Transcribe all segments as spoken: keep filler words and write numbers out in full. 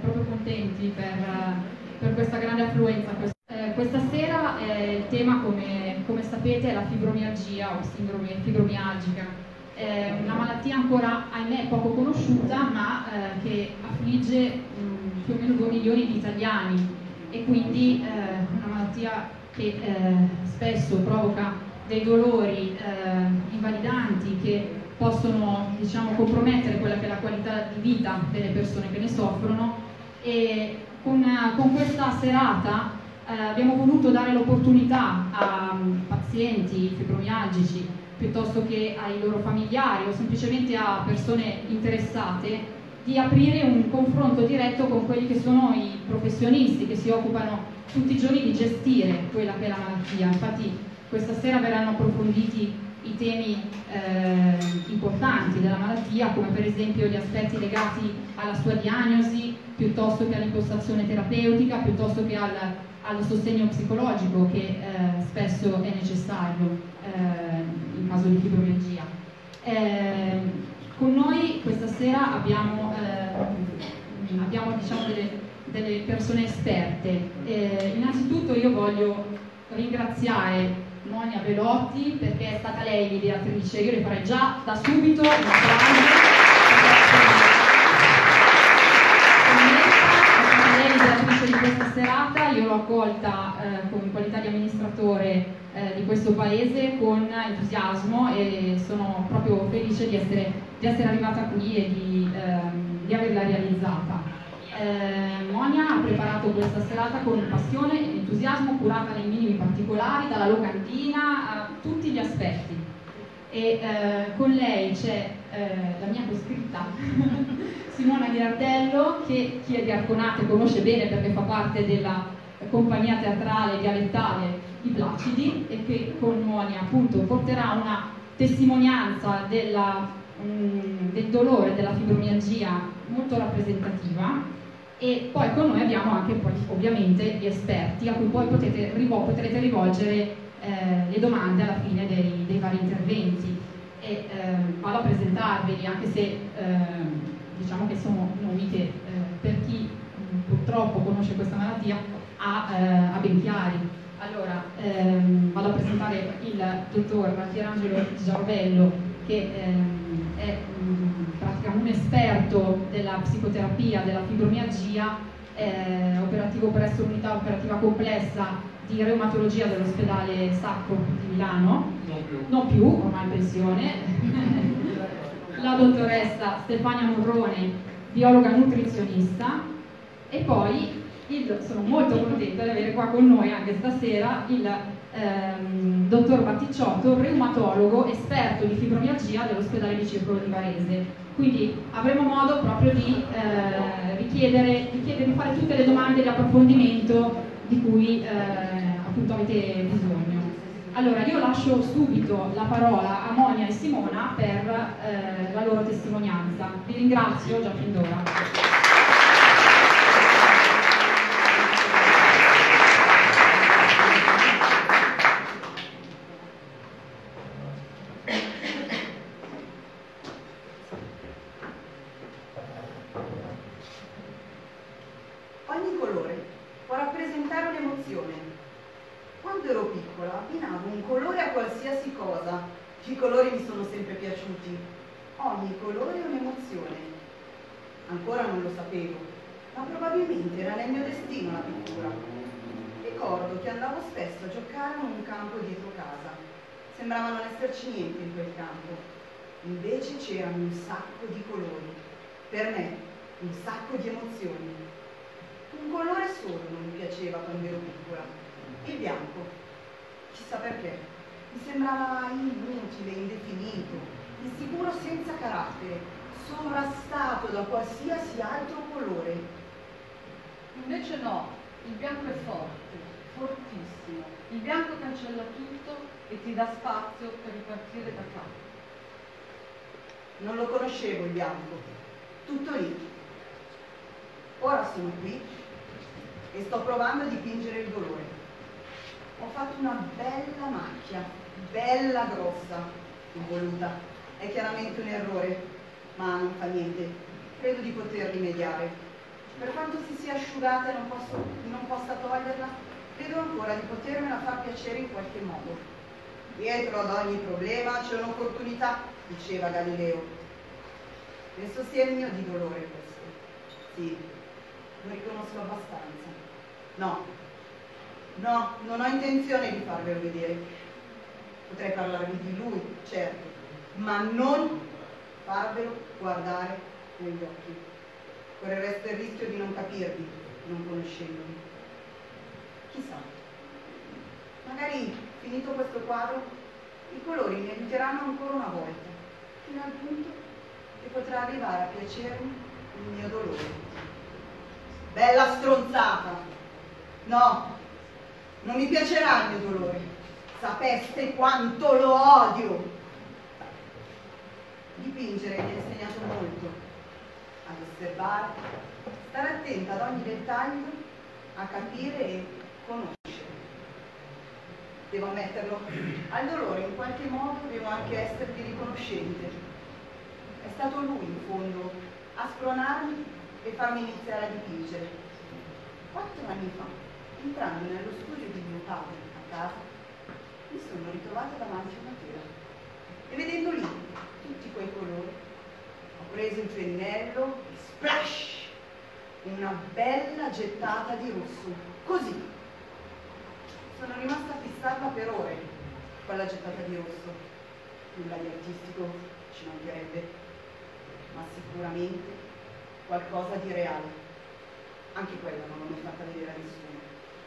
proprio contenti per, per questa grande affluenza. Eh, questa sera eh, il tema, come, come sapete, è la fibromialgia o sindrome fibromialgica. È una malattia ancora, ahimè, poco conosciuta, ma eh, che affligge mh, più o meno due milioni di italiani, e quindi eh, una malattia che eh, spesso provoca dei dolori eh, invalidanti che possono, diciamo, compromettere quella che è la qualità di vita delle persone che ne soffrono. E con, con questa serata eh, abbiamo voluto dare l'opportunità a um, pazienti fibromialgici, piuttosto che ai loro familiari o semplicemente a persone interessate, di aprire un confronto diretto con quelli che sono i professionisti che si occupano tutti i giorni di gestire quella che è la malattia. Infatti questa sera verranno approfonditi i temi eh, importanti della malattia, come per esempio gli aspetti legati alla sua diagnosi, piuttosto che all'impostazione terapeutica, piuttosto che al, al sostegno psicologico che eh, spesso è necessario eh, in caso di fibromialgia. Eh, con noi questa sera abbiamo, eh, abbiamo diciamo, delle, delle persone esperte. Eh, innanzitutto io voglio ringraziare Monia Belotti, perché è stata lei l'ideatrice. Io le farei già da subito un applauso. È stata lei l'ideatrice di questa serata. Io l'ho accolta eh, come qualità di amministratore eh, di questo paese con entusiasmo, e sono proprio felice di essere, di essere arrivata qui e di, ehm, di averla realizzata. Eh, Monia ha preparato questa serata con passione e entusiasmo, curata nei minimi particolari, dalla locandina a tutti gli aspetti. E eh, con lei c'è eh, la mia coscritta Simona Ghirardello, che chi è di Arconate conosce bene perché fa parte della compagnia teatrale dialettale I Placidi, e che con Monia appunto porterà una testimonianza della, mh, del dolore della fibromialgia molto rappresentativa. E poi con noi abbiamo anche poi, ovviamente, gli esperti a cui poi potete, potrete rivolgere eh, le domande alla fine dei, dei vari interventi. E eh, vado a presentarveli, anche se eh, diciamo che sono nomi che eh, per chi mh, purtroppo conosce questa malattia ha, eh, ha ben chiari. Allora, ehm, vado a presentare il dottor Pierangelo Giarvello, che ehm, è mh, praticamente un esperto della psicoterapia della fibromialgia, eh, operativo presso l'unità operativa complessa di reumatologia dell'ospedale Sacco di Milano, non più, non più ormai in pensione. La dottoressa Stefania Morrone, biologa nutrizionista, e poi il, sono molto contenta di avere qua con noi anche stasera il ehm, dottor Batticciotto, reumatologo esperto di fibromialgia dell'ospedale di Circolo di Varese. Quindi avremo modo proprio di eh, richiedere, richiedere di fare tutte le domande di approfondimento di cui eh, appunto avete bisogno. Allora, io lascio subito la parola a Monia e Simona per eh, la loro testimonianza. Vi ringrazio già fin d'ora. Ogni colore può rappresentare un'emozione. Quando ero piccola abbinavo un colore a qualsiasi cosa. I colori mi sono sempre piaciuti. Ogni colore è un'emozione. Ancora non lo sapevo, ma probabilmente era nel mio destino la pittura. Ricordo che andavo spesso a giocare in un campo dietro casa. Sembrava non esserci niente in quel campo. Invece c'erano un sacco di colori. Per me, un sacco di emozioni. Un colore solo non mi piaceva quando ero piccola, il bianco. Chissà perché, mi sembrava inutile, indefinito, insicuro, senza carattere, sovrastato da qualsiasi altro colore. Invece no, il bianco è forte, fortissimo. Il bianco cancella tutto e ti dà spazio per ripartire da capo. Non lo conoscevo il bianco, tutto lì. Ora sono qui e sto provando a dipingere il dolore. Ho fatto una bella macchia, bella grossa, involuta. È chiaramente un errore, ma non fa niente. Credo di poter rimediare. per quanto si sia asciugata e non, posso, non possa toglierla, credo ancora di potermela far piacere in qualche modo. Dietro ad ogni problema c'è un'opportunità, diceva Galileo. Penso sia il mio di dolore questo. Sì, lo riconosco abbastanza. No, no, non ho intenzione di farvelo vedere. Potrei parlarvi di lui, certo, ma non farvelo guardare negli occhi. Correreste il rischio di non capirvi, non conoscendomi. Chissà, magari finito questo quadro, i colori mi aiuteranno ancora una volta, fino al punto che potrà arrivare a piacermi il mio dolore. Bella stronzata! No, non mi piacerà il mio dolore. Sapeste quanto lo odio! Dipingere mi ha insegnato molto, ad osservare, stare attenta ad ogni dettaglio, a capire e conoscere. Devo ammetterlo, al dolore in qualche modo devo anche esservi riconoscente. È stato lui, in fondo, a spronarmi e farmi iniziare a dipingere. Quattro anni fa, entrando nello studio di mio padre a casa, mi sono ritrovata davanti a una tela e vedendo lì tutti quei colori, ho preso il pennello e splash! Una bella gettata di rosso, così. Sono rimasta fissata per ore quella gettata di rosso. Nulla di artistico, ci mancherebbe, ma sicuramente qualcosa di reale. Anche quella non l'ho mai fatta vedere a nessuno.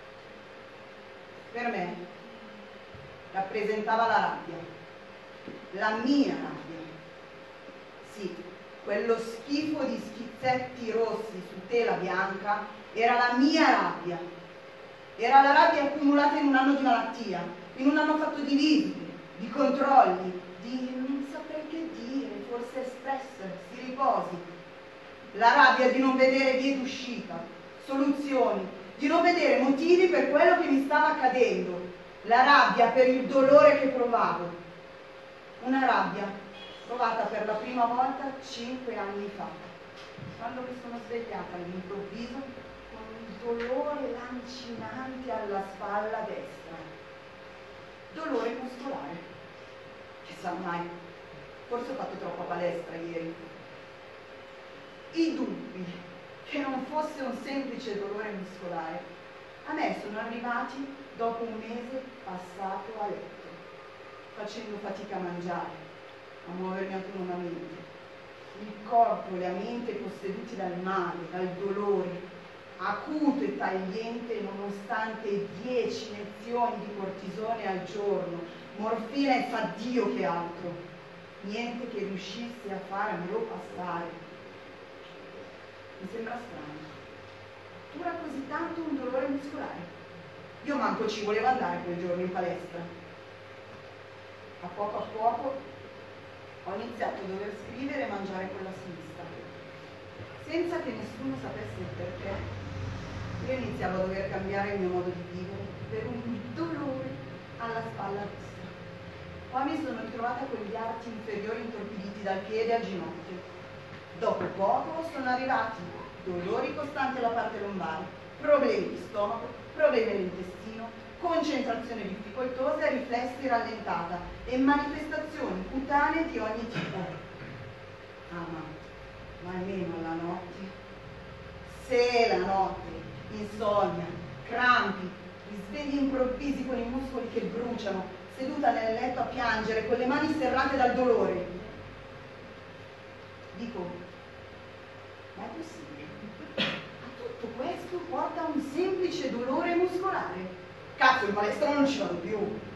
Per me rappresentava la rabbia, la mia rabbia. Sì, quello schifo di schizzetti rossi su tela bianca era la mia rabbia. Era la rabbia accumulata in un anno di malattia, in un anno fatto di visite, di controlli, di non saprei che dire, forse stress, si riposi. La rabbia di non vedere vie d'uscita, soluzioni, di non vedere motivi per quello che mi stava accadendo. La rabbia per il dolore che provavo. Una rabbia provata per la prima volta cinque anni fa, quando mi sono svegliata all'improvviso con un dolore lancinante alla spalla destra. Dolore muscolare. Chissà mai, forse ho fatto troppa palestra ieri. I dubbi che non fosse un semplice dolore muscolare a me sono arrivati dopo un mese passato a letto, facendo fatica a mangiare, a muovermi autonomamente. Il corpo e la mente posseduti dal male, dal dolore, acuto e tagliente nonostante dieci iniezioni di cortisone al giorno, morfina e sa Dio che altro. Niente che riuscisse a farmelo passare. Mi sembra strano. Dura così tanto un dolore muscolare. Io manco ci volevo andare quel giorno in palestra. A poco a poco ho iniziato a dover scrivere e mangiare con la sinistra, senza che nessuno sapesse il perché. Io iniziavo a dover cambiare il mio modo di vivere per un dolore alla spalla destra. Poi mi sono ritrovata con gli arti inferiori intorpiditi dal piede al ginocchio. Dopo poco sono arrivati dolori costanti alla parte lombare, problemi di stomaco, problemi all'intestino, concentrazione difficoltosa e riflessi rallentata e manifestazioni cutanee di ogni tipo. Ah, ma, ma almeno la notte. Se la notte, insonnia, crampi, risvegli improvvisi con i muscoli che bruciano, seduta nel letto a piangere con le mani serrate dal dolore. Dico, ma è possibile? A tutto questo porta un semplice dolore muscolare. Cazzo, in palestra non ci vado più.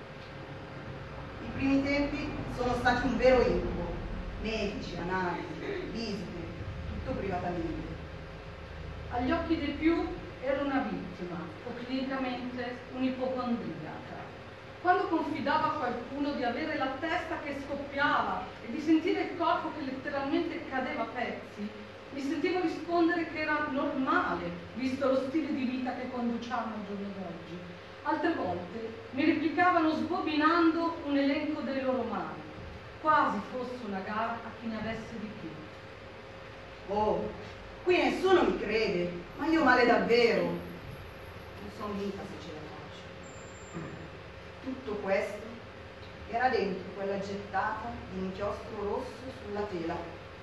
I primi tempi sono stati un vero incubo. Medici, analisi, visite, tutto privatamente. Agli occhi dei più ero una vittima, o clinicamente un'ipocondriaca. Quando confidavo a qualcuno di avere la testa che scoppiava e di sentire il corpo che letteralmente cadeva a pezzi, mi sentivo rispondere che era normale, visto lo stile di vita che conduciamo al giorno d'oggi. Altre volte mi replicavano sbobinando un elenco dei loro mali, quasi fosse una gara a chi ne avesse di più. Oh, qui nessuno mi crede. male davvero. Non sono vinta se ce la faccio. Tutto questo era dentro quella gettata di inchiostro rosso sulla tela.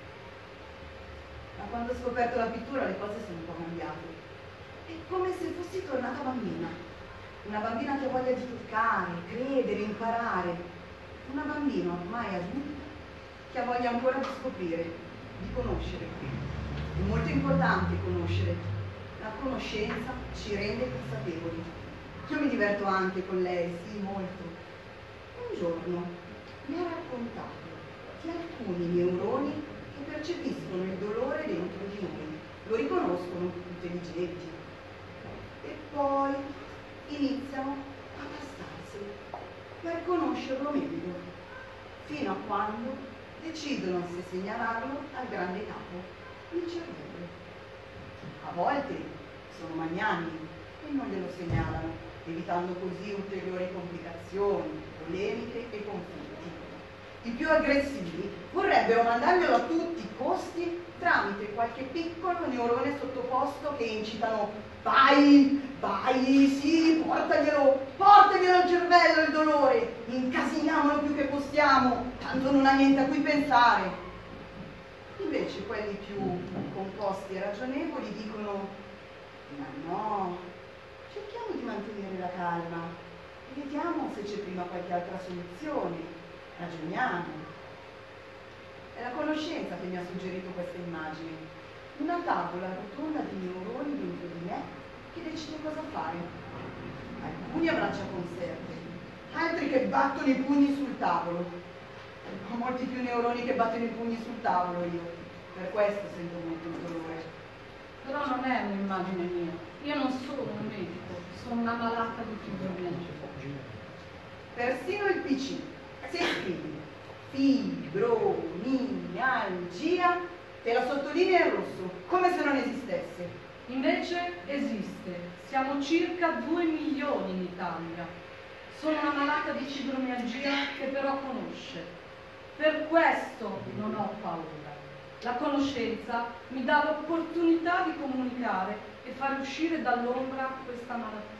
Ma quando ho scoperto la pittura le cose sono un po' cambiate. È come se fossi tornata bambina. Una bambina che ha voglia di toccare, credere, imparare. Una bambina ormai adulta che ha voglia ancora di scoprire, di conoscere. È molto importante conoscere. La conoscenza ci rende consapevoli. Io mi diverto anche con lei, sì, molto. Un giorno mi ha raccontato di alcuni neuroni che percepiscono il dolore dentro di noi, lo riconoscono, intelligenti, e poi iniziano a passarselo per conoscerlo meglio, fino a quando decidono se segnalarlo al grande capo, il cervello. A volte sono magnanimi e non glielo segnalano, evitando così ulteriori complicazioni, polemiche e conflitti. I più aggressivi vorrebbero mandarglielo a tutti i costi tramite qualche piccolo neurone sottoposto che incitano: vai, vai, sì, portaglielo, portaglielo al cervello il dolore, incasiniamolo più che possiamo, tanto non ha niente a cui pensare. Invece quelli più composti e ragionevoli dicono: ma no, cerchiamo di mantenere la calma, vediamo se c'è prima qualche altra soluzione. Ragioniamo. È la conoscenza che mi ha suggerito questa immagine. Una tavola rotonda di neuroni dentro di me che decide cosa fare. Alcuni a braccia conserte, altri che battono i pugni sul tavolo. Ho molti più neuroni che battono i pugni sul tavolo io. Per questo sento molto il dolore. Però non è un'immagine mia. Io non sono un medico, sono una malata di fibromialgia. Persino il P C. Se scrivi fibromialgia, te la sottolinea in rosso, come se non esistesse. Invece esiste. Siamo circa due milioni in Italia. Sono una malata di fibromialgia che però conosce. Per questo non ho paura. La conoscenza mi dà l'opportunità di comunicare e far uscire dall'ombra questa malattia.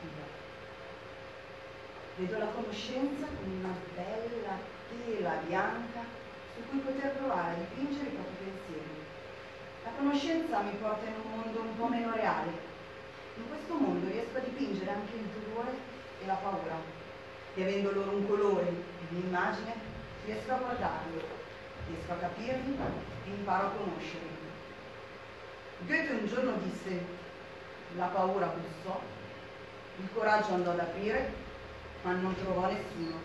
Vedo la conoscenza come una bella tela bianca su cui poter provare a dipingere i propri pensieri. La conoscenza mi porta in un mondo un po' meno reale. In questo mondo riesco a dipingere anche il dolore e la paura. E avendo loro un colore e un'immagine, riesco a guardarli, riesco a capirli e imparo a conoscerli. Goethe un giorno disse: la paura bussò, il coraggio andò ad aprire, ma non trovò nessuno.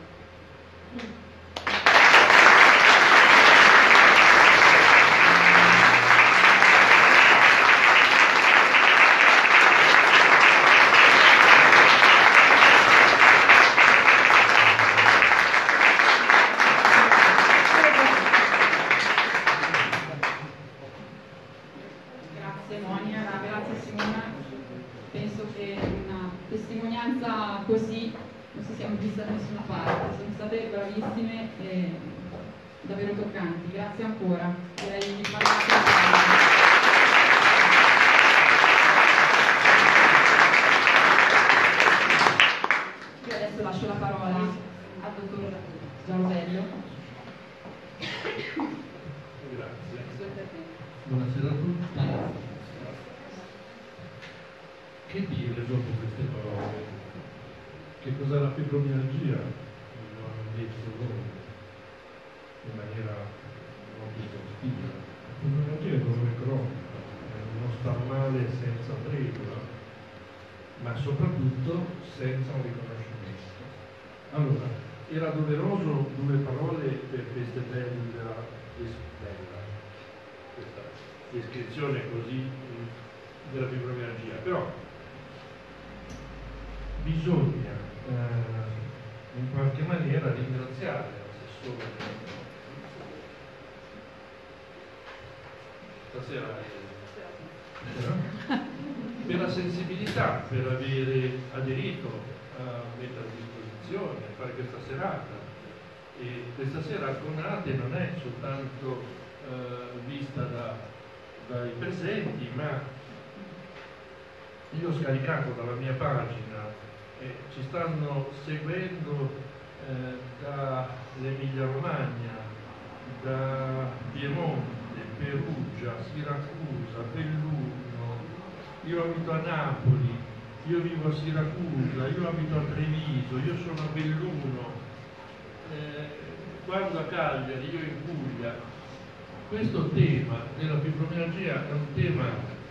Grazie Monia, grazie Simona. Penso che una testimonianza così non si siamo viste da nessuna parte, sono state bravissime e davvero toccanti. Grazie ancora. Direi di parlare. Io adesso lascio la parola al dottor Gianrovello. Grazie. Buonasera a tutti. Che dire dopo queste parole? Che cos'è la fibromialgia? Lo hanno detto loro in maniera molto esaustiva. La fibromialgia è dolore cronico, è uno star male senza tregua, ma soprattutto senza un riconoscimento. Allora, era doveroso due parole per questa bella, bella questa descrizione così della fibromialgia, però bisogna eh, in qualche maniera ringraziare l'assessore stasera per la sensibilità, per avere aderito a mettere a disposizione, a fare questa serata. E questa serata con Ate non è soltanto eh, vista da, dai presenti, ma io ho scaricato dalla mia pagina e ci stanno seguendo eh, dall'Emilia Romagna, da Piemonte, Perugia, Siracusa, Belluno, io abito a Napoli, io vivo a Siracusa, io abito a Treviso, io sono a Belluno, eh, guardo a Cagliari, io in Puglia. Questo tema della fibromialgia è un tema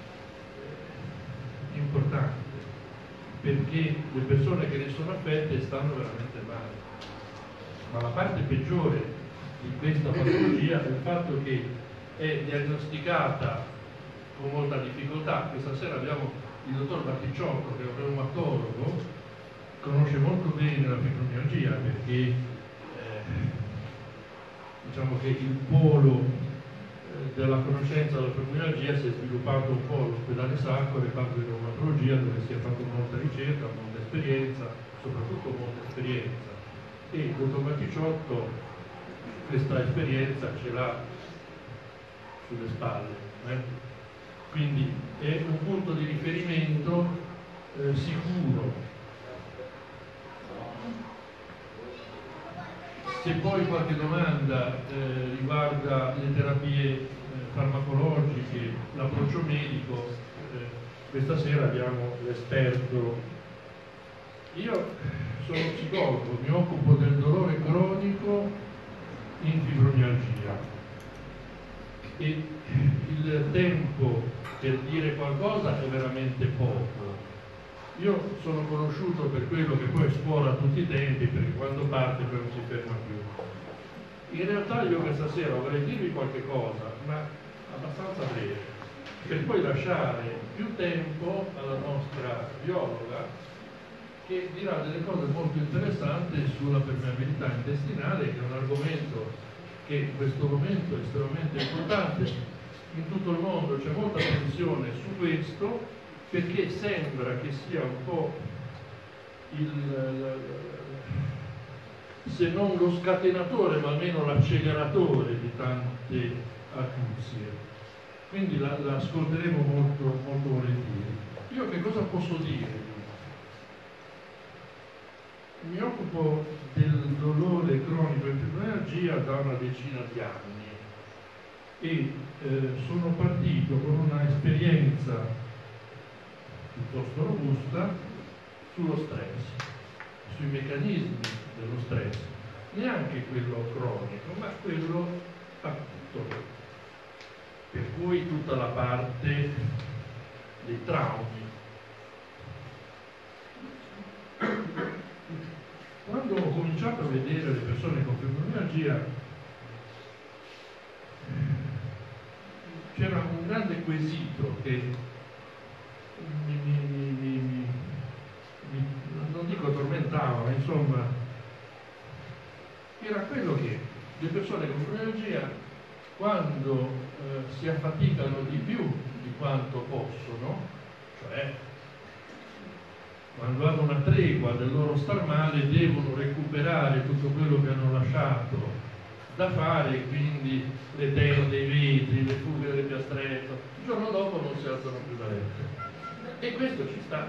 eh, importante, perché le persone che ne sono affette stanno veramente male. Ma la parte peggiore di questa patologia è il fatto che è diagnosticata con molta difficoltà. Questa sera abbiamo il dottor Batticciotto, che è un reumatologo, conosce molto bene la fibromialgia, perché eh, diciamo che il polo eh, della conoscenza della fibromialgia si è sviluppato un po' all'ospedale Sacco, al reparto di reumatologia, dove si è fatto molta ricerca, molta esperienza, soprattutto molta esperienza. E il dottor Batticciotto questa esperienza ce l'ha sulle spalle. Eh? Quindi è un punto di riferimento eh, sicuro. Se poi qualche domanda eh, riguarda le terapie eh, farmacologiche, l'approccio medico, eh, questa sera abbiamo l'esperto. Io sono psicologo, mi occupo del dolore cronico in fibromialgia e il tempo per dire qualcosa è veramente poco. Io sono conosciuto per quello che poi scuola a tutti i tempi, perché quando parte poi non si ferma più. In realtà io questa sera vorrei dirvi qualche cosa, ma abbastanza breve, per poi lasciare più tempo alla nostra biologa, che dirà delle cose molto interessanti sulla permeabilità intestinale, che è un argomento che in questo momento è estremamente importante. In tutto il mondo c'è molta attenzione su questo, perché sembra che sia un po' il, se non lo scatenatore, ma almeno l'acceleratore di tante acuzie. Quindi la, la ascolteremo molto, molto volentieri. Io che cosa posso dire? Mi occupo del dolore cronico in fibromialgia da una decina di anni e eh, sono partito con una esperienza piuttosto robusta sullo stress, sui meccanismi dello stress, neanche quello cronico, ma quello acuto, per cui tutta la parte dei traumi. Quando ho cominciato a vedere le persone con fibromialgia, c'era un grande quesito che mi, mi, mi, mi, mi, non dico tormentava, ma insomma era quello che le persone con fibromialgia, quando eh, si affaticano di più di quanto possono, cioè quando hanno una tregua del loro star male, devono recuperare tutto quello che hanno lasciato da fare, quindi le tende, i vetri, le fughe delle piastrelle, il giorno dopo non si alzano più da letto. E questo ci sta.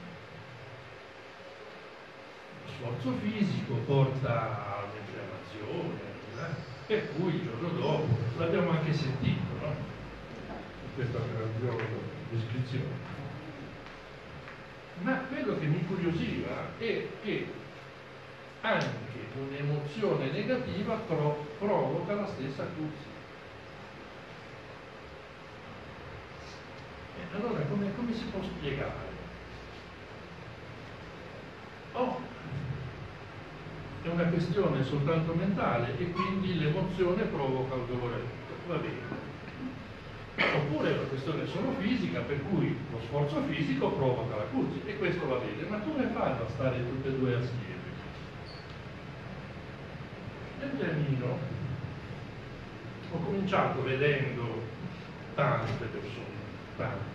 Lo sforzo fisico porta all'infiammazione, eh? Per cui il giorno dopo, l'abbiamo anche sentito, no? In questa meravigliosa descrizione. Ma quello che mi incuriosiva è che anche un'emozione negativa pro provoca la stessa acuzia. E allora come, come si può spiegare? O è una questione soltanto mentale e quindi l'emozione provoca il dolore acuto, va bene. Oppure è una questione solo fisica, per cui lo sforzo fisico provoca l'acuzia, e questo va bene, ma come fanno a stare tutte e due assieme? Nel pianino ho cominciato vedendo tante persone, tante.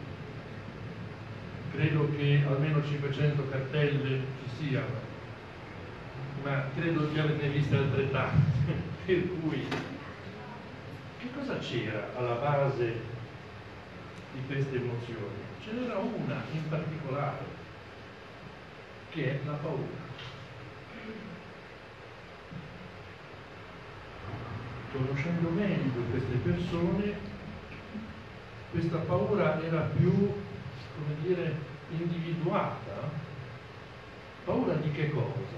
Credo che almeno cinquecento cartelle ci siano, ma credo di averne viste altrettante, per cui che cosa c'era alla base di queste emozioni. Ce n'era una in particolare, che è la paura. Conoscendo meglio queste persone, questa paura era più, come dire, individuata. Paura di che cosa?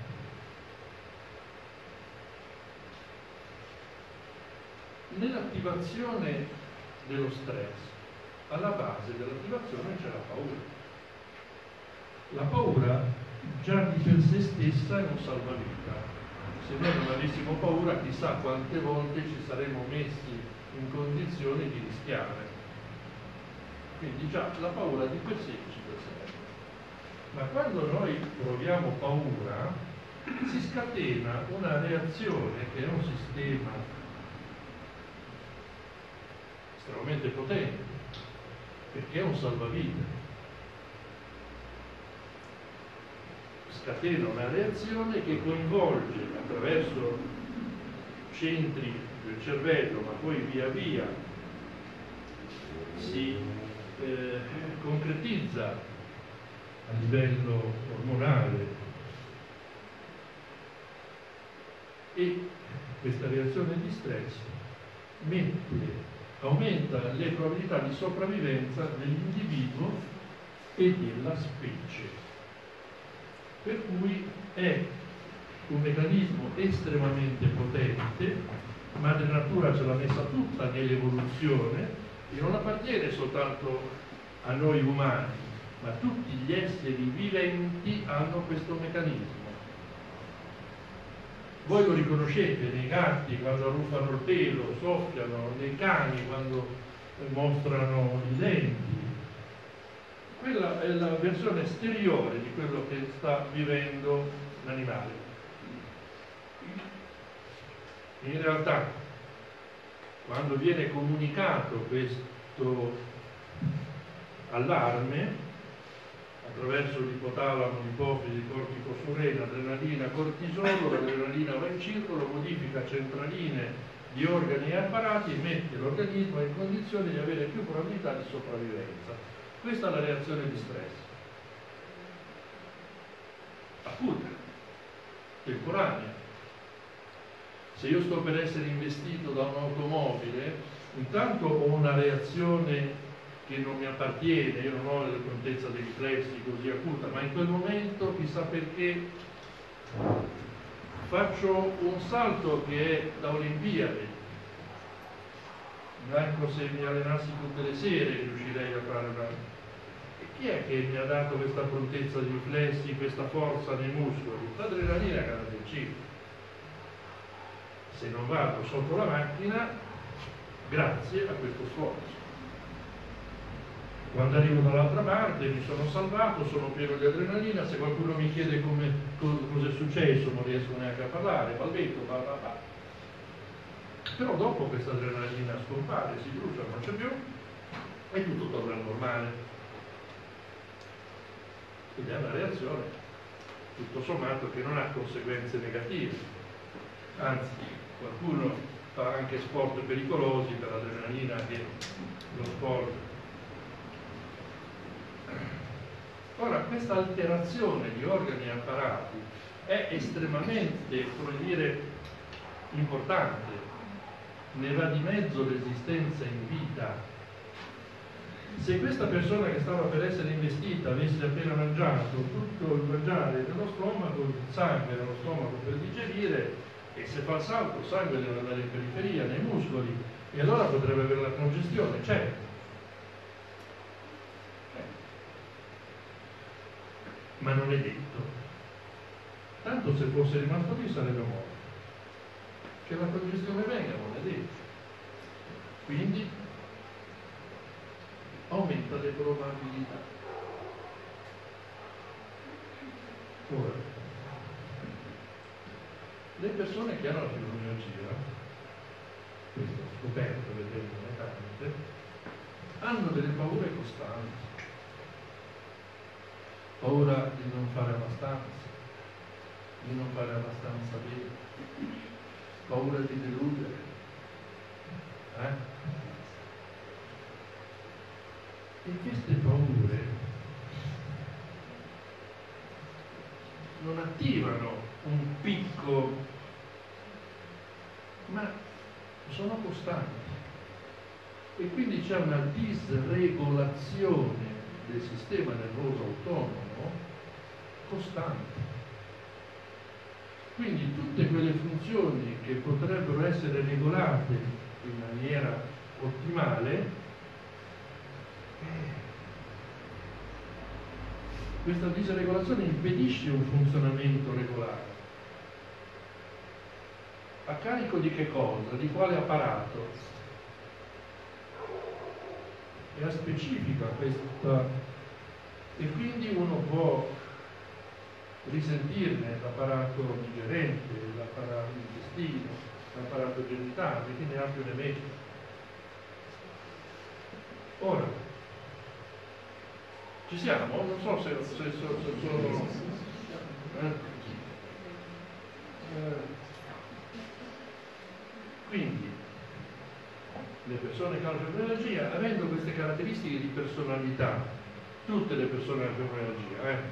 Nell'attivazione dello stress, alla base dell'attivazione c'è la paura. La paura già di per sé stessa è un salvavita. Se noi non avessimo paura, chissà quante volte ci saremmo messi in condizione di rischiare. Quindi già la paura di per sé ci serve. Ma quando noi proviamo paura, si scatena una reazione che è un sistema estremamente potente, perché è un salvavita. Scatena una reazione che coinvolge attraverso centri del cervello, ma poi via via si eh, concretizza a livello ormonale, e questa reazione di stress mette aumenta le probabilità di sopravvivenza dell'individuo e della specie. Per cui è un meccanismo estremamente potente, madre natura ce l'ha messa tutta nell'evoluzione e non appartiene soltanto a noi umani, ma tutti gli esseri viventi hanno questo meccanismo. Voi lo riconoscete nei gatti quando arruffano il pelo, soffiano, nei cani quando mostrano i denti. Quella è la versione esteriore di quello che sta vivendo l'animale. In realtà, quando viene comunicato questo allarme, attraverso l'ipotalamo, l'ipofisi, cortico surrena, adrenalina, cortisolo, l'adrenalina va in circolo, modifica centraline di organi e apparati e mette l'organismo in condizione di avere più probabilità di sopravvivenza. Questa è la reazione di stress. Acuta, temporanea. Se io sto per essere investito da un'automobile, intanto ho una reazione che non mi appartiene, io non ho la contezza dei riflessi così acuta, ma in quel momento, chissà perché, faccio un salto che è da Olimpiadi. Manco se mi allenassi tutte le sere riuscirei a fare una... E chi è che mi ha dato questa prontezza di riflessi, questa forza nei muscoli? L'adrenalina che era del cibo. Se non vado sotto la macchina, grazie a questo sforzo. Quando arrivo dall'altra parte mi sono salvato, sono pieno di adrenalina, se qualcuno mi chiede come, cosa è successo non riesco neanche a parlare, balbetto, bla bla bla. Però dopo questa adrenalina scompare, si brucia, non c'è più e tutto torna al normale. Quindi è una reazione tutto sommato che non ha conseguenze negative, anzi qualcuno fa anche sport pericolosi per l'adrenalina che lo sport. Ora, questa alterazione di organi e apparati è estremamente, come dire, importante. Ne va di mezzo l'esistenza in vita. Se questa persona che stava per essere investita avesse appena mangiato tutto il mangiare nello stomaco, il sangue nello stomaco per digerire, e se fa il salto il sangue deve andare in periferia, nei muscoli, e allora potrebbe avere la congestione, certo. Ma non è detto. Tanto se fosse rimasto lì sarebbe morto. Che la congestione venga non è detto. Quindi aumenta le probabilità. Ora, le persone che hanno la fibromialgia, questo ho scoperto vedendo tante, hanno delle paure costanti. Paura di non fare abbastanza, di non fare abbastanza bene, paura di deludere. Eh? E queste paure non attivano un picco, ma sono costanti. E quindi c'è una disregolazione del sistema nervoso autonomo costante. Quindi tutte quelle funzioni che potrebbero essere regolate in maniera ottimale, questa disregolazione impedisce un funzionamento regolare. A carico di che cosa? Di quale apparato? È specifica questa, e quindi uno può risentirne l'apparato digerente, l'apparato intestino, l'apparato genitale, quindi ha più elementi. Ora, ci siamo? Non so se, se, se, se sono... Eh? Eh. Quindi, le persone che hanno fibromialgia, avendo queste caratteristiche di personalità, tutte le persone hanno fibromialgia, eh?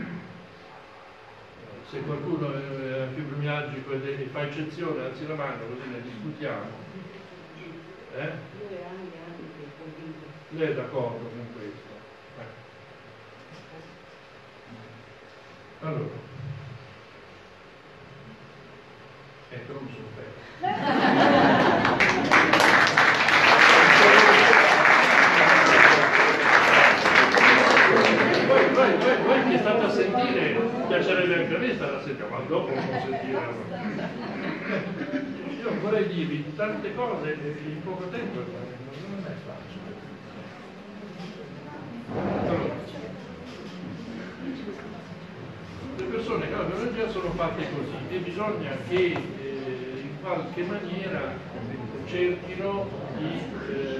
Se qualcuno è fibromialgico e fa eccezione, alzi la mano, così ne discutiamo. Eh? Lei è d'accordo con questo? Eh. Allora, ecco, non sono fermo. Voi, voi, voi, voi che state a sentire, piacerebbe anche a me stare a sentire, ma dopo non posso sentire. Io vorrei dirvi tante cose in poco tempo, non è facile. Allora, le persone che hanno fibromialgia sono fatte così e bisogna che eh, in qualche maniera cerchino di, eh,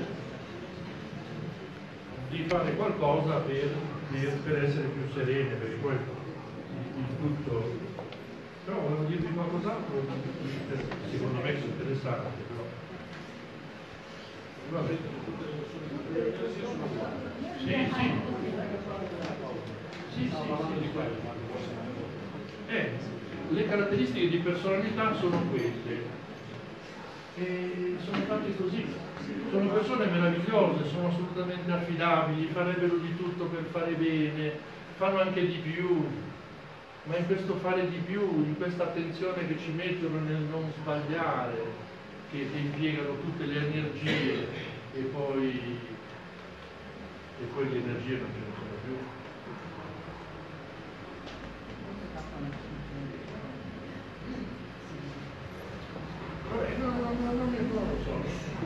di fare qualcosa per, per, per essere più serene, perché poi il tutto. Però volevo dirvi qualcos'altro, secondo me è interessante, però. Vabbè. Sì, sì. Sì, sì, sì, di quello. Eh, le caratteristiche di personalità sono queste. E sono fatte così. Sono persone meravigliose, sono assolutamente affidabili, farebbero di tutto per fare bene, fanno anche di più. Ma in questo fare di più, in questa attenzione che ci mettono nel non sbagliare, che impiegano tutte le energie e poi, e poi le energie non ce ne sono più. Vabbè, no, no, no, non, non lo so.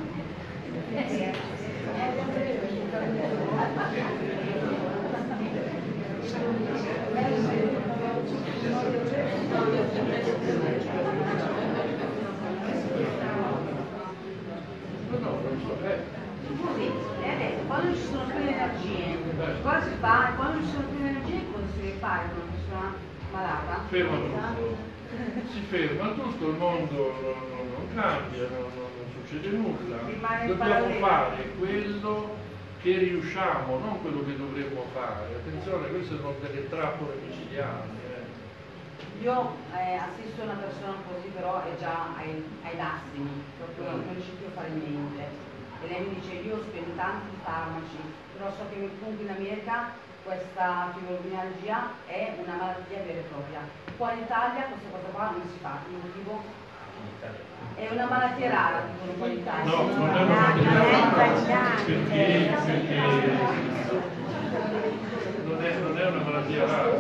Scusi, lei ha detto, quando ci sono più energie, cosa si fa? Quando ci sono più energie, cosa si deve fare con una persona malata? Ferma tutto. Si ferma tutto, il mondo non, non, non cambia, non, non, non succede nulla. Dobbiamo fare quello che riusciamo, non quello che dovremmo fare. Attenzione, queste sono delle trappole micidiali. Eh. Io eh, assisto una persona così, però è già ai, ai massimi, proprio non riesce più a fare niente. E lei mi dice, io spendo tanti farmaci, però so che comunque in America questa fibromialgia è una malattia vera e propria. Qua in Italia questa cosa qua non si fa, il motivo è una malattia rara, dicono qua in Italia. No, non è una malattia rara, perché, perché non, è, non è una malattia rara.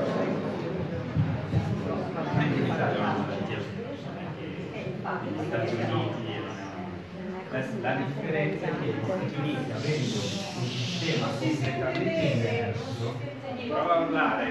Anche l'Italia è una malattia negli Stati Uniti. La, la differenza è che gli Stati Uniti, avendo un sistema completamente diverso, prova a parlare.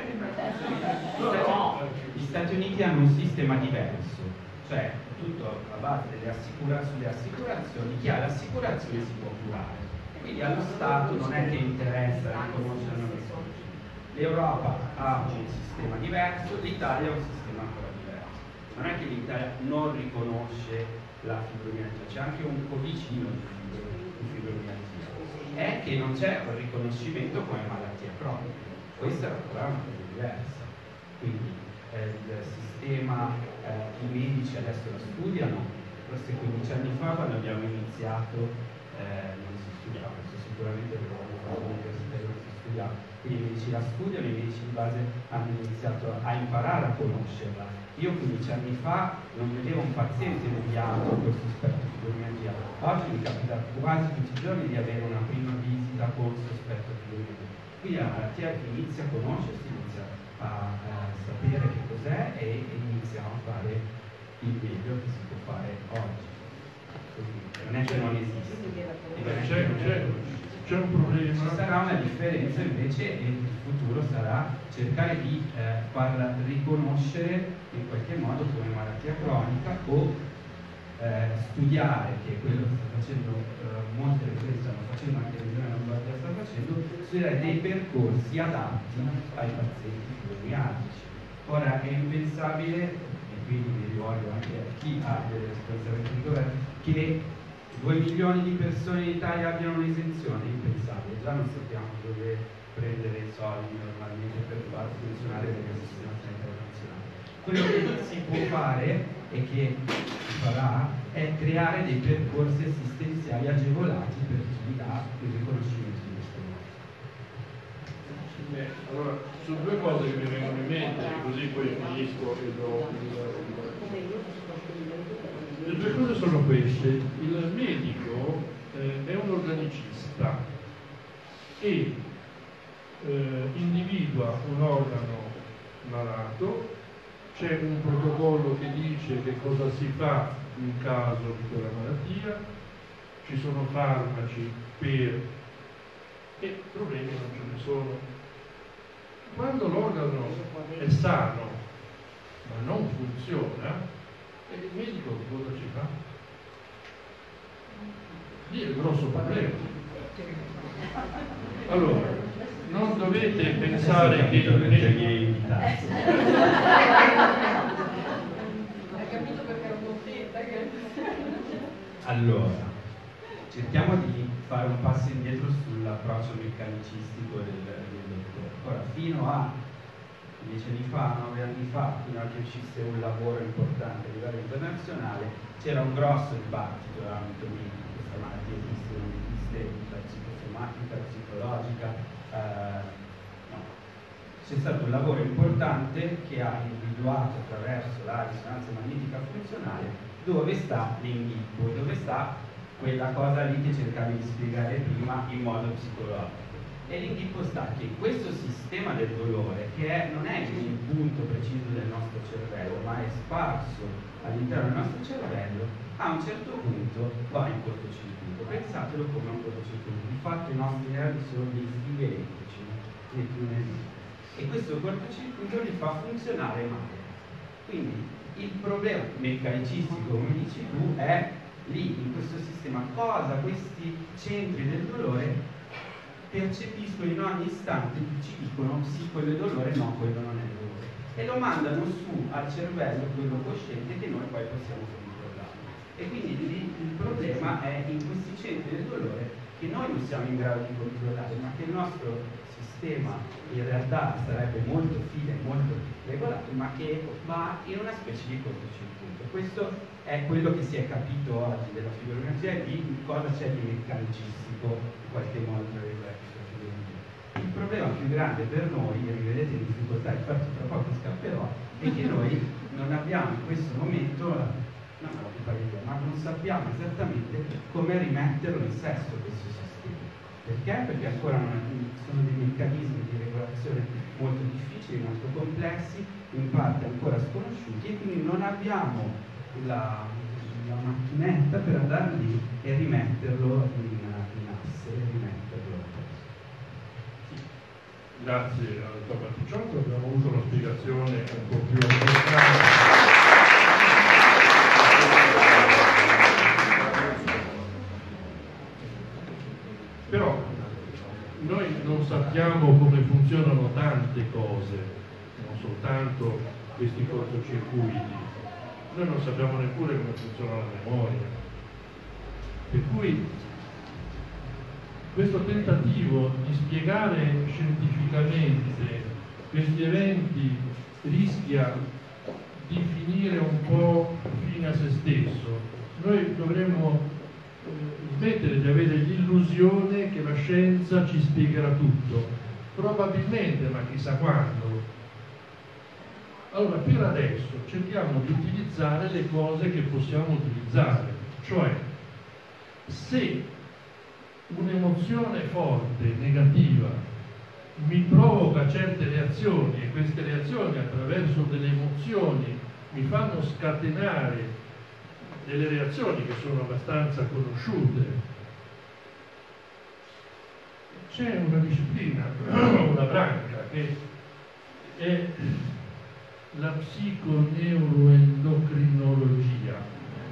Gli Stati Uniti hanno un sistema diverso, cioè tutto a base delle assicura sulle assicurazioni, chi ha l'assicurazione si può curare. Quindi allo Stato non è che interessa riconoscere una persona. L'Europa ha un sistema diverso, l'Italia ha un sistema ancora diverso. Non è che l'Italia non riconosce la fibromialgia, c'è anche un covicino di fibromialgia. è che non c'è un riconoscimento come malattia cronica. Questa è ancora una cosa diversa. Quindi eh, il sistema, eh, i medici adesso la studiano, forse quindici anni fa quando abbiamo iniziato eh, non si studiava, questo sicuramente perché avevo fatto l'università non si studiava, quindi i medici la studiano, i medici di base hanno iniziato a imparare a conoscerla. Io quindici anni fa non vedevo un paziente mediato con sospetto di fibromialgia, oggi mi capita quasi tutti i giorni di avere una prima visita con sospetto di fibromialgia. Quindi la malattia inizia a conoscersi, inizia a, a sapere che cos'è e, e iniziamo a fare il meglio che si può fare oggi. Quindi non è che non esiste. C'è, c'è, c'è un problema. Ci sarà una differenza invece e il futuro sarà cercare di eh, farla riconoscere in qualche modo come malattia cronica o eh, studiare, che è quello che sta facendo eh, molte regioni stanno facendo, anche la regione Lombardia sta facendo, studiare dei percorsi adatti ai pazienti fibromialgici. Ora è impensabile, e quindi mi rivolgo anche a chi ha delle responsabilità di governo, che due milioni di persone in Italia abbiano un'esenzione, è impensabile, già non sappiamo dove prendere i soldi normalmente per far funzionare il sistema sanitario nazionale. Quello che si può fare e che si farà è creare dei percorsi assistenziali agevolati per chi ha il riconoscimento di questo modo. Eh, allora, sono due cose che mi vengono in mente, così poi finisco e do il... Le due cose sono queste: il medico eh, è un organicista e eh, individua un organo malato, c'è un protocollo che dice che cosa si fa in caso di quella malattia, ci sono farmaci per... e problemi non ce ne sono. Quando l'organo è sano ma non funziona, e il medico cosa ci fa? Lì è il grosso problema. Allora, non dovete pensare che il medico... Hai capito perché ero contenta? Allora, cerchiamo di fare un passo indietro sull'approccio meccanicistico del, del dottore. Ora, fino a dieci anni fa, nove anni fa, fino a che uscisse un lavoro importante a livello internazionale, c'era un grosso dibattito nell'ambito medico: questa malattia esiste, non esiste, la psicosomatica, la psicologica, eh, no. C'è stato un lavoro importante che ha individuato attraverso la risonanza magnetica funzionale dove sta l'inghippo, dove sta quella cosa lì che cercavi di spiegare prima in modo psicologico. E l'inghippo sta che questo sistema del dolore, che è, non è in un punto preciso del nostro cervello, ma è sparso all'interno del nostro cervello, a un certo punto va in cortocircuito. Pensatelo come un cortocircuito. Di fatto i nostri nervi sono dei fili elettrici, dei tunnelini, e questo cortocircuito li fa funzionare male. Quindi il problema meccanicistico, come dici tu, è lì, in questo sistema, cosa questi centri del dolore percepiscono in ogni istante, ci dicono sì, quello è dolore, no, quello non è dolore, e lo mandano su al cervello, quello cosciente, che noi poi possiamo controllare. E quindi lì il problema è in questi centri del dolore che noi non siamo in grado di controllare, ma che il nostro sistema in realtà sarebbe molto fine, molto regolato, ma che va in una specie di cortocircuito. Questo è quello che si è capito oggi della fibromialgia e di cosa c'è di meccanicistico in qualche modo tra virgolette. Il problema più grande per noi, e mi vedete in difficoltà, infatti tra poco scapperò, è che noi non abbiamo in questo momento, no, ma non sappiamo esattamente come rimetterlo in sesto questo sistema. Perché? Perché ancora non, sono dei meccanismi di regolazione molto difficili, molto complessi, in parte ancora sconosciuti, e quindi non abbiamo la, la macchinetta per andare lì e rimetterlo in, in asse, e rimetterlo a posto. Grazie al dottor Batticciotto, abbiamo avuto una spiegazione un po' più importante. Però noi non sappiamo come funzionano tante cose, non soltanto questi cortocircuiti, noi non sappiamo neppure come funziona la memoria, per cui questo tentativo di spiegare scientificamente questi eventi rischia di finire un po' fine a se stesso. Noi dovremmo eh, smettere di avere l'illusione che la scienza ci spiegherà tutto, probabilmente, ma chissà quando. Allora, per adesso cerchiamo di utilizzare le cose che possiamo utilizzare, cioè se un'emozione forte, negativa, mi provoca certe reazioni e queste reazioni attraverso delle emozioni mi fanno scatenare delle reazioni che sono abbastanza conosciute. C'è una disciplina, una branca che è la psiconeuroendocrinologia.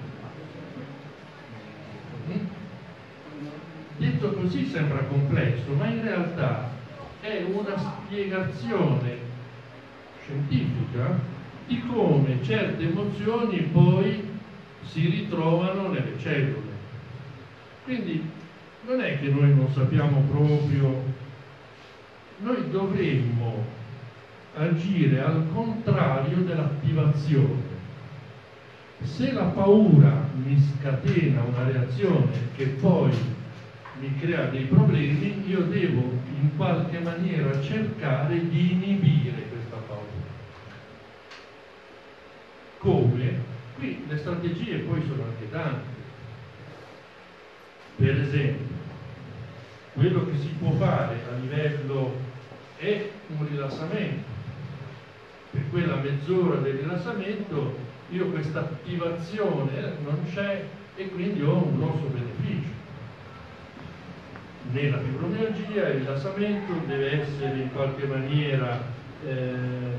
Detto così sembra complesso, ma in realtà è una spiegazione scientifica di come certe emozioni poi si ritrovano nelle cellule. Quindi non è che noi non sappiamo proprio, noi dovremmo agire al contrario dell'attivazione. Se la paura mi scatena una reazione che poi mi crea dei problemi, io devo in qualche maniera cercare di inibire questa paura. Come? Qui le strategie poi sono anche tante. Per esempio, quello che si può fare a livello è un rilassamento. Per quella mezz'ora del rilassamento io questa attivazione non c'è e quindi ho un grosso beneficio. Nella fibromialgia il rilassamento deve essere in qualche maniera, eh,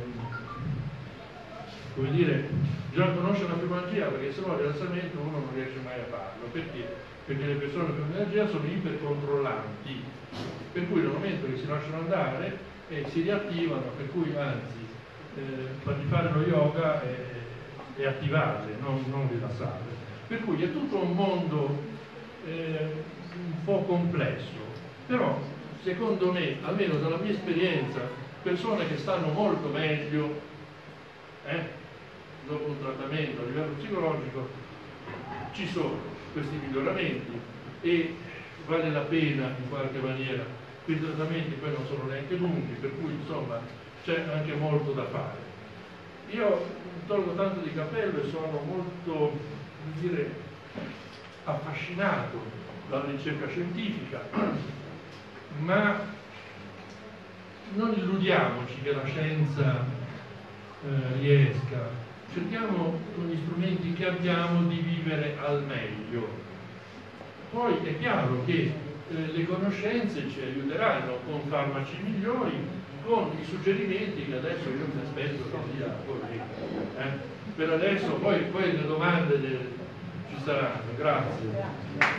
come dire, bisogna conoscere la fibromialgia, perché se no il rilassamento uno non riesce mai a farlo. Perché? Perché le persone con fibromialgia sono ipercontrollanti, per cui nel momento che si lasciano andare eh, si riattivano, per cui anzi eh, fargli fare lo yoga e, e attivarle, non, non rilassarle. Per cui è tutto un mondo eh, un po' complesso, però secondo me, almeno dalla mia esperienza, persone che stanno molto meglio eh, dopo un trattamento a livello psicologico, ci sono questi miglioramenti e vale la pena in qualche maniera. Questi trattamenti poi non sono neanche lunghi, per cui insomma c'è anche molto da fare. Io tolgo tanto di cappello e sono molto, come dire, affascinato dalla ricerca scientifica, ma non illudiamoci che la scienza eh, riesca, cerchiamo con gli strumenti che abbiamo di vivere al meglio. Poi è chiaro che eh, le conoscenze ci aiuteranno con farmaci migliori, con i suggerimenti che adesso io mi aspetto che sia così. Eh? Per adesso poi, poi le domande del, ci saranno. Grazie.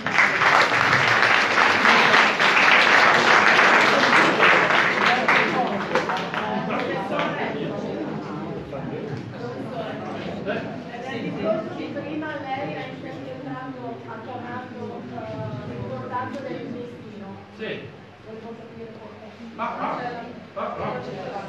Prima lei ha interpretato, ha chiamato l'importanza dell'intestino. Sì. Volevo capire perché. Ah, ah, ah, ah.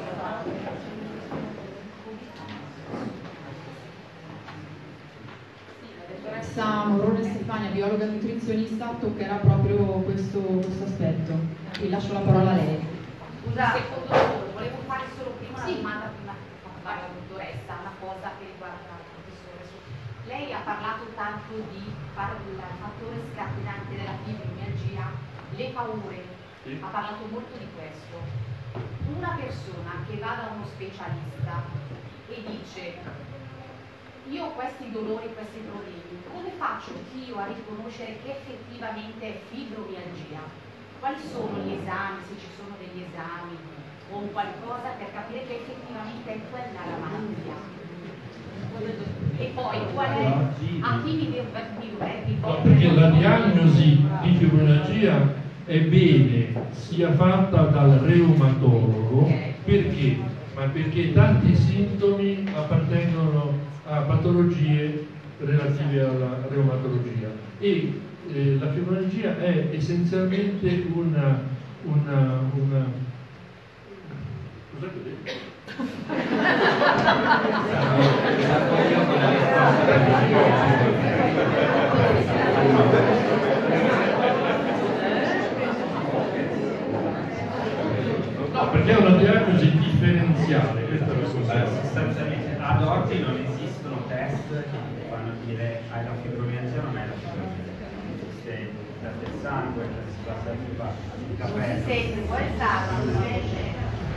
La dottoressa Morone Stefania, biologa nutrizionista, toccherà proprio questo, questo aspetto. Vi lascio la parola a lei. Scusa, secondo solo, volevo fare solo prima una domanda prima di parlare la dottoressa, una cosa che riguarda il professore. Lei ha parlato tanto di fare il fattore scatenante della fibromialgia, le paure, sì. Ha parlato molto di questo. Una persona che va da uno specialista e dice io ho questi dolori, questi problemi, come faccio io a riconoscere che effettivamente è fibromialgia? Quali sono gli esami, se ci sono degli esami o qualcosa per capire che effettivamente è quella la malattia? E poi qual è a chi mi dovrebbe no, perché la diagnosi di fibromialgia è bene sia fatta dal reumatologo, okay. Perché? Ma perché tanti sintomi appartengono a patologie relative alla reumatologia e eh, la fibromialgia è essenzialmente una, una, una cosa che ho detto? No, perché è una diagnosi differenziale, questa è la cosa. Sostanzialmente ad oggi non esistono test che ti fanno dire hai la fibromialgia o non hai la fibromialgia. Esiste il test del sangue, il test si fa sempre fa il capello. Non si sente, vuoi farlo? Non si sente.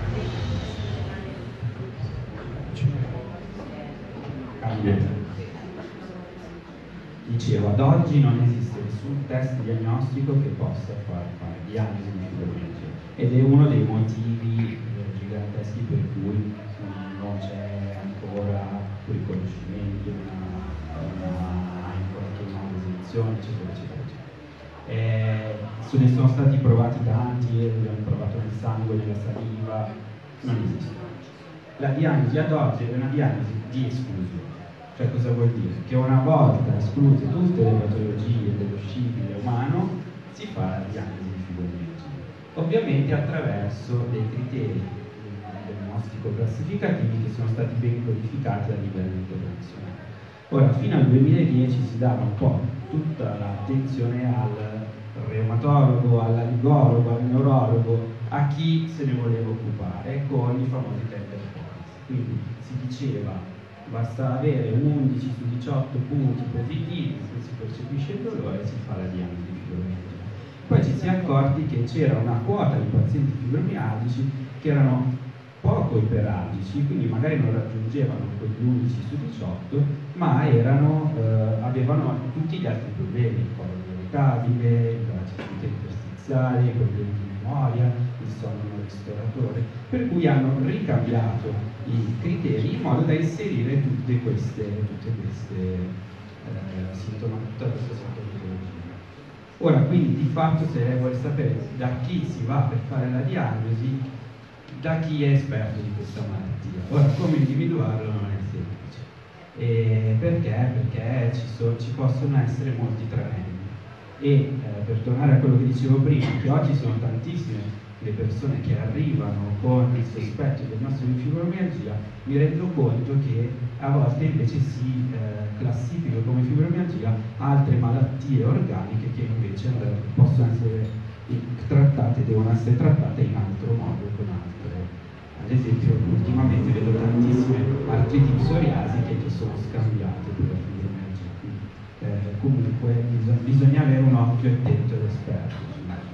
Dicevo, ad oggi non esiste nessun test diagnostico che possa fare, fare diagnosi di fibromialgia ed è uno dei motivi eh, giganteschi per cui non c'è ancora un riconoscimento, una, una, una esenzione, eccetera, eccetera, eccetera. Eh, se ne sono stati provati tanti, abbiamo provato nel sangue, nella saliva, non esiste. La diagnosi ad oggi è una diagnosi di esclusione. Cioè cosa vuol dire? Che una volta escluse tutte le patologie dello scibile umano si fa la diagnosi di fibromialgia. Ovviamente attraverso dei criteri di diagnostico classificativi che sono stati ben codificati a livello internazionale. Ora, fino al duemiladieci si dava un po' tutta l'attenzione al reumatologo, all'allergologo, al neurologo, a chi se ne voleva occupare con i famosi tender points. Quindi si diceva basta avere undici su diciotto punti positivi, se si percepisce il dolore si fa la diagnosi di fibromialgia. Poi ci si è accorti che c'era una quota di pazienti fibromialgici che erano poco iperalgici, quindi magari non raggiungevano quegli undici su diciotto, ma erano, eh, avevano tutti gli altri problemi, il collo irritabile, la cistite interstiziale, i problemi di memoria, il sonno non ristoratore, per cui hanno ricambiato i criteri in modo da inserire tutte queste, tutte queste eh, sintoma, tutta questa sintomatologia. Ora, quindi di fatto, se lei vuole sapere da chi si va per fare la diagnosi, da chi è esperto di questa malattia. Ora, come individuarlo non è semplice. E perché? Perché ci, so, ci possono essere molti tramendi. E eh, per tornare a quello che dicevo prima, che oggi sono tantissime le persone che arrivano con il sospetto del nostro di fibromialgia, mi rendo conto che a volte invece si eh, classificano come fibromialgia altre malattie organiche che invece eh, possono essere trattate, devono essere trattate in altro modo, con altre. Ad esempio, ultimamente vedo tantissime artriti psoriasiche che sono scambiate per la fibromialgia. Quindi, eh, comunque bisogna, bisogna avere un occhio attento ed esperto.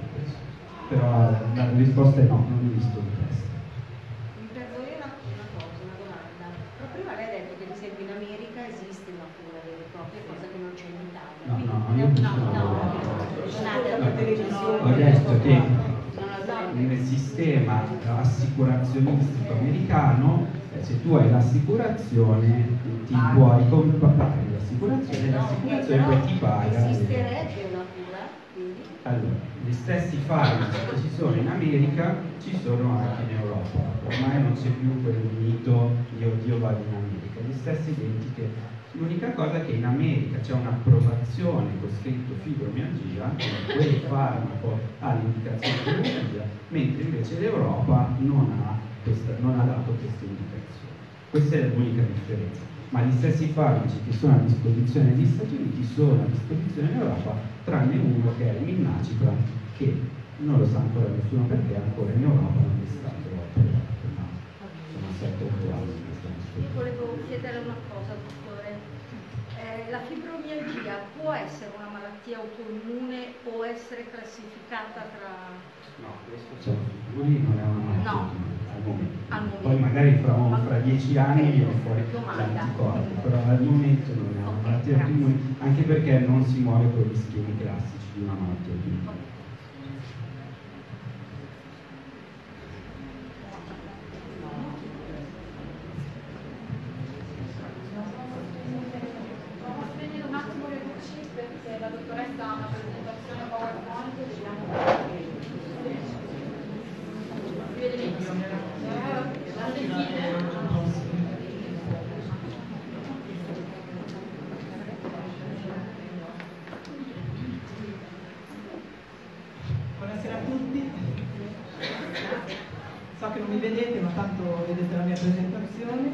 Però la risposta è no, non ho visto il test. Mi perdoni una, una cosa, una domanda. Però prima lei ha detto che ad esempio in America esiste una cura vera e propria, cosa che non c'è in Italia. No, Quindi, no, io no, no, no, no, ho detto che nel sistema assicurazionistico americano, eh, se tu hai l'assicurazione ti puoi comprare l'assicurazione e l'assicurazione poi ti paga. Esisterebbe una cura, quindi? Allora, gli stessi farmaci che ci sono in America ci sono anche in Europa. Ormai non c'è più quel mito di oddio vado in America, le stesse identiche. L'unica cosa è che in America c'è un'approvazione con scritto fibromialgia, quel farmaco ha l'indicazione di fibromialgia, mentre invece l'Europa non ha, questa, non ha dato questa indicazione. Questa è l'unica differenza. Ma gli stessi farmaci che sono a disposizione negli Stati Uniti sono a disposizione in Europa, tranne uno che è il Minnacipran, che non lo sa ancora nessuno perché ancora in Europa non è stato approvato, ma sono sette otto anni che stanno aspettando. Io volevo chiedere una cosa, dottore. Eh, la fibromialgia può essere una malattia autoimmune o essere classificata tra... No, questo c'è sicuri non è una malattia No. al momento. Al momento. Poi magari fra, fra dieci anni viene fuori Domanda. l'anticorpo, però al momento non è una malattia autoimmune, anche perché non si muove con gli schemi classici di una malattia autoimmune. Un attimo le luci perché la dottoressa ha una presentazione PowerPoint e vediamo si vede meglio. La sentite? intanto vedete la mia presentazione.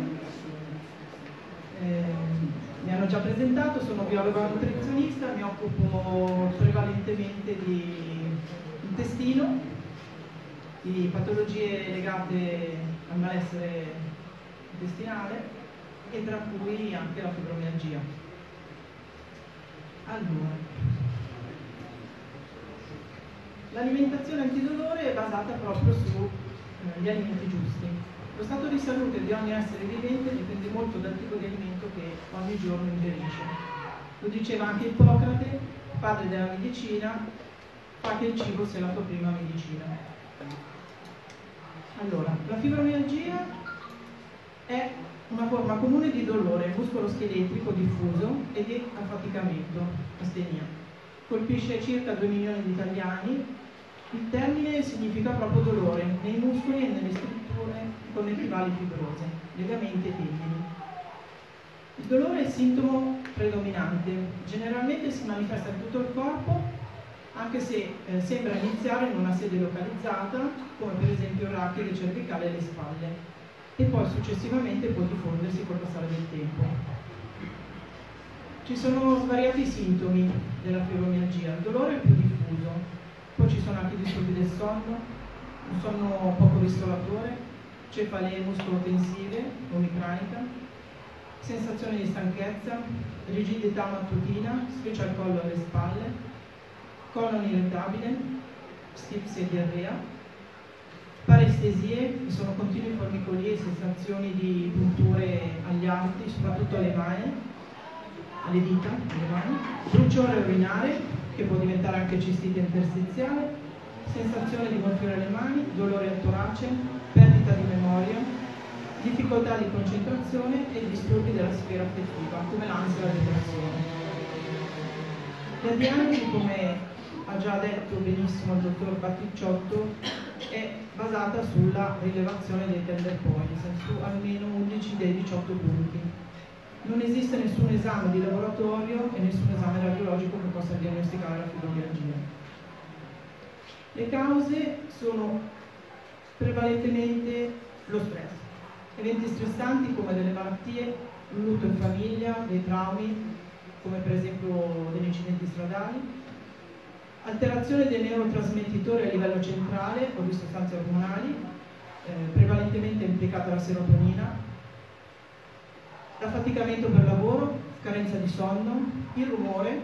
Eh, mi hanno già presentato, sono biologa nutrizionista, mi occupo prevalentemente di intestino, di patologie legate al malessere intestinale e tra cui anche la fibromialgia. Allora, l'alimentazione antidolore è basata proprio sugli alimenti giusti. Lo stato di salute di ogni essere vivente dipende molto dal tipo di alimento che ogni giorno ingerisce. Lo diceva anche Ippocrate, padre della medicina, fa che il cibo sia la tua prima medicina. Allora, la fibromialgia è una forma comune di dolore muscoloscheletrico diffuso e di affaticamento, astenia. Colpisce circa due milioni di italiani. Il termine significa proprio dolore nei muscoli e nelle strutture connettivali fibrose, legamenti e tendini. Il dolore è il sintomo predominante, generalmente si manifesta in tutto il corpo, anche se eh, sembra iniziare in una sede localizzata, come per esempio il rachiide cervicale e le spalle, e poi successivamente può diffondersi col passare del tempo. Ci sono svariati sintomi della fibromialgia, il dolore è più diffuso, poi ci sono anche disturbi del sonno, un sonno poco ristoratore, cefalee muscolotensive, omicranica, sensazione di stanchezza, rigidità mattutina, sficia al collo e alle spalle, colon irritabile, stipsi e diarrea, parestesie, che sono continui formicolii e sensazioni di punture agli arti, soprattutto alle mani, alle dita, alle mani, bruciore urinare, che può diventare anche cistite interstiziale, sensazione di gonfiore alle mani, dolore al torace, perdita di memoria, difficoltà di concentrazione e disturbi della sfera affettiva, come l'ansia e la depressione. La diagnosi, come ha già detto benissimo il dottor Batticciotto, è basata sulla rilevazione dei tender points, su almeno undici dei diciotto punti. Non esiste nessun esame di laboratorio e nessun esame radiologico che possa diagnosticare la fibromialgia. Le cause sono prevalentemente lo stress, eventi stressanti come delle malattie, un lutto in famiglia, dei traumi, come per esempio degli incidenti stradali, alterazione dei neurotrasmettitori a livello centrale o di sostanze ormonali, eh, prevalentemente implicata la serotonina, l'affaticamento per lavoro, carenza di sonno, il rumore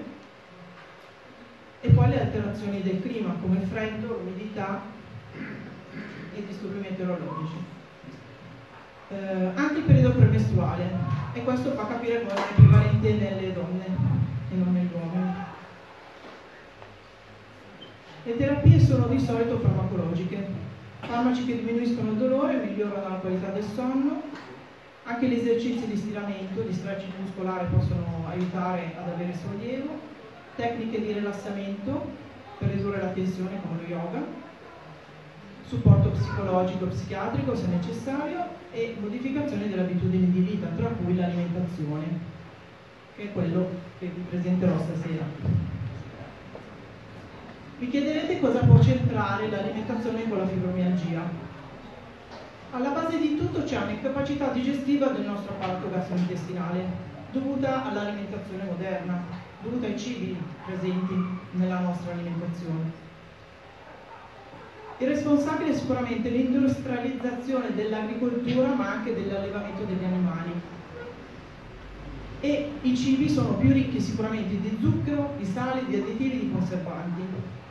e poi le alterazioni del clima come il freddo, l'umidità e i disturbi meteorologici. Eh, anche il periodo premestruale, e questo fa capire come è prevalente nelle donne e non negli uomini. Le terapie sono di solito farmacologiche, farmaci che diminuiscono il dolore, migliorano la qualità del sonno. Anche gli esercizi di stiramento, di stretching muscolare possono aiutare ad avere sollievo, tecniche di rilassamento per ridurre la tensione come lo yoga, supporto psicologico e psichiatrico se necessario e modificazione delle abitudini di vita, tra cui l'alimentazione, che è quello che vi presenterò stasera. Vi chiederete cosa può c'entrare l'alimentazione con la fibromialgia. Alla base di tutto c'è un'incapacità digestiva del nostro apparato gastrointestinale, dovuta all'alimentazione moderna, dovuta ai cibi presenti nella nostra alimentazione. Il responsabile è sicuramente l'industrializzazione dell'agricoltura, ma anche dell'allevamento degli animali. E i cibi sono più ricchi sicuramente di zucchero, di sale, di additivi, di conservanti.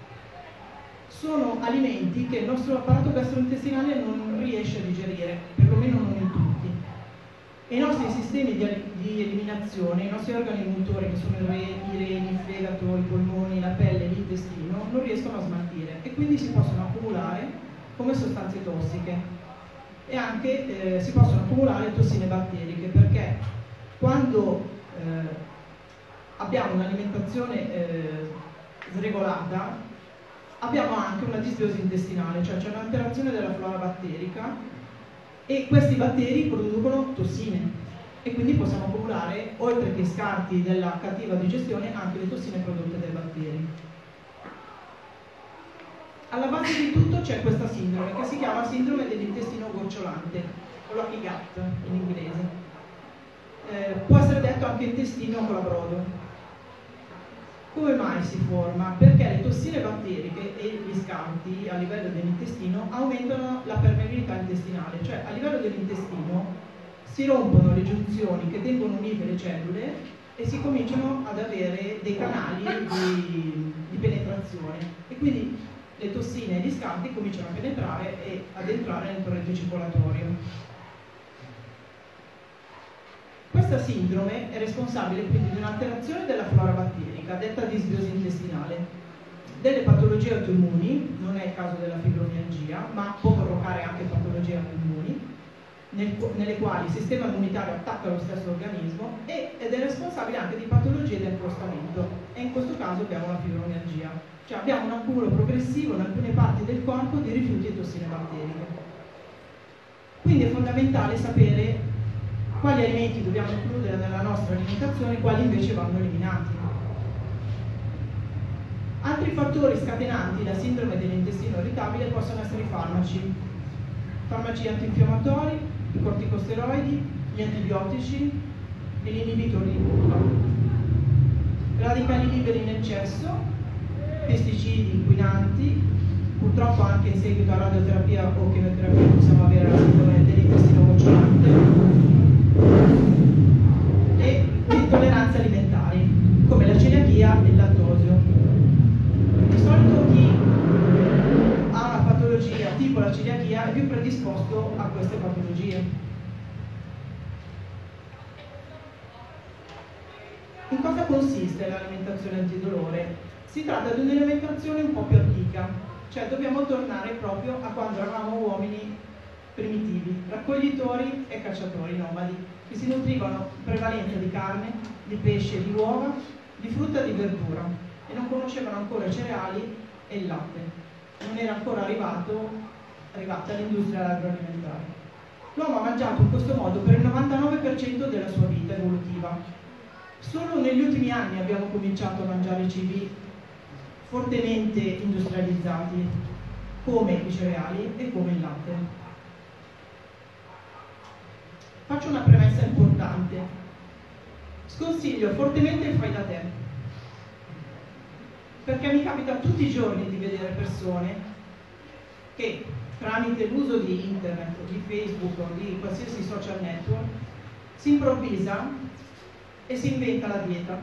Sono alimenti che il nostro apparato gastrointestinale non riesce a digerire, perlomeno non in tutti. E i nostri sistemi di, di eliminazione, i nostri organi motori, che sono i, re, i reni, il fegato, i polmoni, la pelle, l'intestino, non riescono a smaltire e quindi si possono accumulare come sostanze tossiche. E anche eh, si possono accumulare tossine batteriche, perché quando eh, abbiamo un'alimentazione eh, sregolata, abbiamo anche una disbiosi intestinale, cioè c'è un'alterazione della flora batterica e questi batteri producono tossine e quindi possiamo accumulare, oltre che scarti della cattiva digestione, anche le tossine prodotte dai batteri. Alla base di tutto c'è questa sindrome che si chiama sindrome dell'intestino gocciolante, o lucky gut in inglese. Eh, può essere detto anche intestino con la brodo. Come mai si forma? Perché le tossine batteriche e gli scarti a livello dell'intestino aumentano la permeabilità intestinale, cioè a livello dell'intestino si rompono le giunzioni che tengono unite le cellule e si cominciano ad avere dei canali di, di penetrazione e quindi le tossine e gli scarti cominciano a penetrare e ad entrare nel torrente circolatorio. Questa sindrome è responsabile quindi di un'alterazione della flora batterica, detta disbiosi intestinale, delle patologie autoimmuni, non è il caso della fibromialgia, ma può provocare anche patologie autoimmuni, nel, nelle quali il sistema immunitario attacca lo stesso organismo e, ed è responsabile anche di patologie del prostamento, e in questo caso abbiamo la fibromialgia, cioè abbiamo un accumulo progressivo in alcune parti del corpo di rifiuti e tossine batteriche. Quindi è fondamentale sapere quali alimenti dobbiamo includere nella nostra alimentazione e quali invece vanno eliminati. Altri fattori scatenanti la sindrome dell'intestino irritabile possono essere i farmaci, farmaci antinfiammatori, i corticosteroidi, gli antibiotici e gli inibitori di bulbo, radicali liberi in eccesso, pesticidi, inquinanti, purtroppo anche in seguito a radioterapia o chemioterapia possiamo avere la sindrome dell'intestino gocciolante, e le intolleranze alimentari come la celiachia e il lattosio. Di solito chi ha una patologia tipo la celiachia è più predisposto a queste patologie. In cosa consiste l'alimentazione antidolore? Si tratta di un'alimentazione un po' più antica, cioè dobbiamo tornare proprio a quando eravamo uomini primitivi, raccoglitori e cacciatori nomadi, che si nutrivano in prevalenza di carne, di pesce, di uova, di frutta e di verdura e non conoscevano ancora i cereali e il latte. Non era ancora arrivato, arrivata l'industria agroalimentare. L'uomo ha mangiato in questo modo per il novantanove per cento della sua vita evolutiva. Solo negli ultimi anni abbiamo cominciato a mangiare cibi fortemente industrializzati, come i cereali e come il latte. Faccio una premessa importante. Sconsiglio fortemente il fai da te, perché mi capita tutti i giorni di vedere persone che tramite l'uso di internet, di Facebook o di qualsiasi social network si improvvisa e si inventa la dieta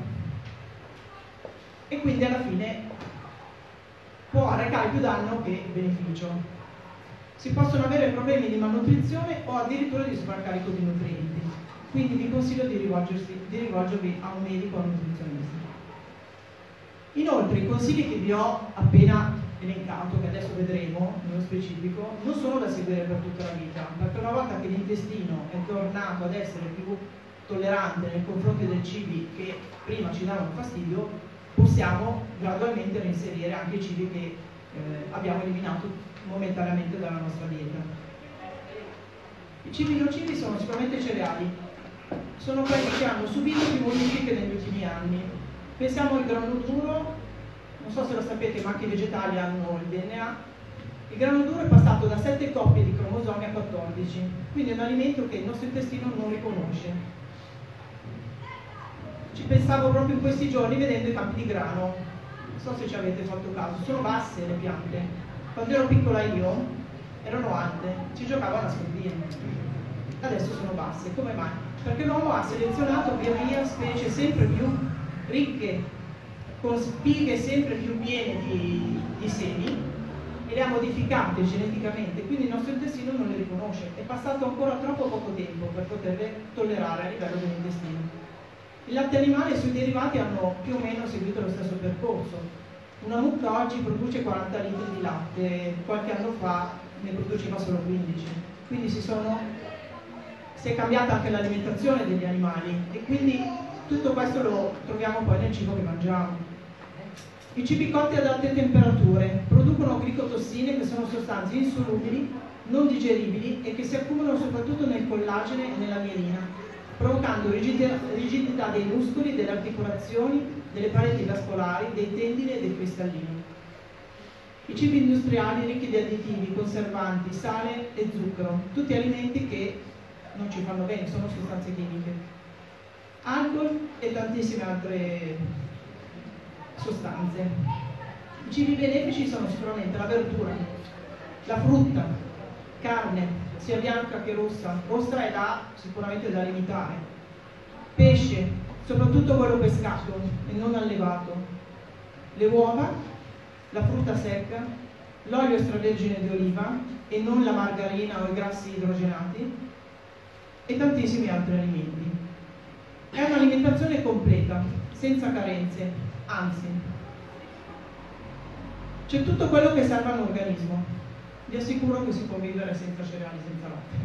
e quindi alla fine può arrecare più danno che beneficio. Si possono avere problemi di malnutrizione o addirittura di sovraccarico di nutrienti, quindi vi consiglio di, di rivolgervi a un medico o a un nutrizionista. Inoltre i consigli che vi ho appena elencato, che adesso vedremo nello specifico, non sono da seguire per tutta la vita, perché una volta che l'intestino è tornato ad essere più tollerante nei confronti dei cibi che prima ci davano fastidio, possiamo gradualmente reinserire anche i cibi che eh, abbiamo eliminato momentaneamente dalla nostra dieta. I cibi nocivi sono sicuramente i cereali, sono quelli che hanno subito più modifiche negli ultimi anni. Pensiamo al grano duro, non so se lo sapete, ma anche i vegetali hanno il D N A. Il grano duro è passato da sette coppie di cromosomi a quattordici, quindi è un alimento che il nostro intestino non riconosce. Ci pensavo proprio in questi giorni vedendo i campi di grano, non so se ci avete fatto caso, sono basse le piante. Quando ero piccola io erano alte, ci giocavo a nascondino, adesso sono basse. Come mai? Perché l'uomo ha selezionato via via specie sempre più ricche, con spighe sempre più piene di, di semi, e le ha modificate geneticamente, quindi il nostro intestino non le riconosce. È passato ancora troppo poco tempo per poterle tollerare a livello dell'intestino. Il latte animale e i suoi derivati hanno più o meno seguito lo stesso percorso. Una mucca oggi produce quaranta litri di latte, qualche anno fa ne produceva solo quindici, quindi si, sono, si è cambiata anche l'alimentazione degli animali e quindi tutto questo lo troviamo poi nel cibo che mangiamo. I cibi cotti ad alte temperature producono glicotossine, che sono sostanze insolubili, non digeribili e che si accumulano soprattutto nel collagene e nella mielina, provocando rigidità dei muscoli, delle articolazioni, delle pareti vascolari, dei tendini e dei cristallini. I cibi industriali ricchi di additivi, conservanti, sale e zucchero, tutti alimenti che non ci fanno bene, sono sostanze chimiche. Alcol e tantissime altre sostanze. I cibi benefici sono sicuramente la verdura, la frutta, carne, sia bianca che rossa. Rossa è da, sicuramente da limitare. Pesce, soprattutto quello pescato e non allevato. Le uova, la frutta secca, l'olio extravergine di oliva e non la margarina o i grassi idrogenati e tantissimi altri alimenti. È un'alimentazione completa, senza carenze, anzi, c'è tutto quello che serve all'organismo. Vi assicuro che si può vivere senza cereali, senza latte.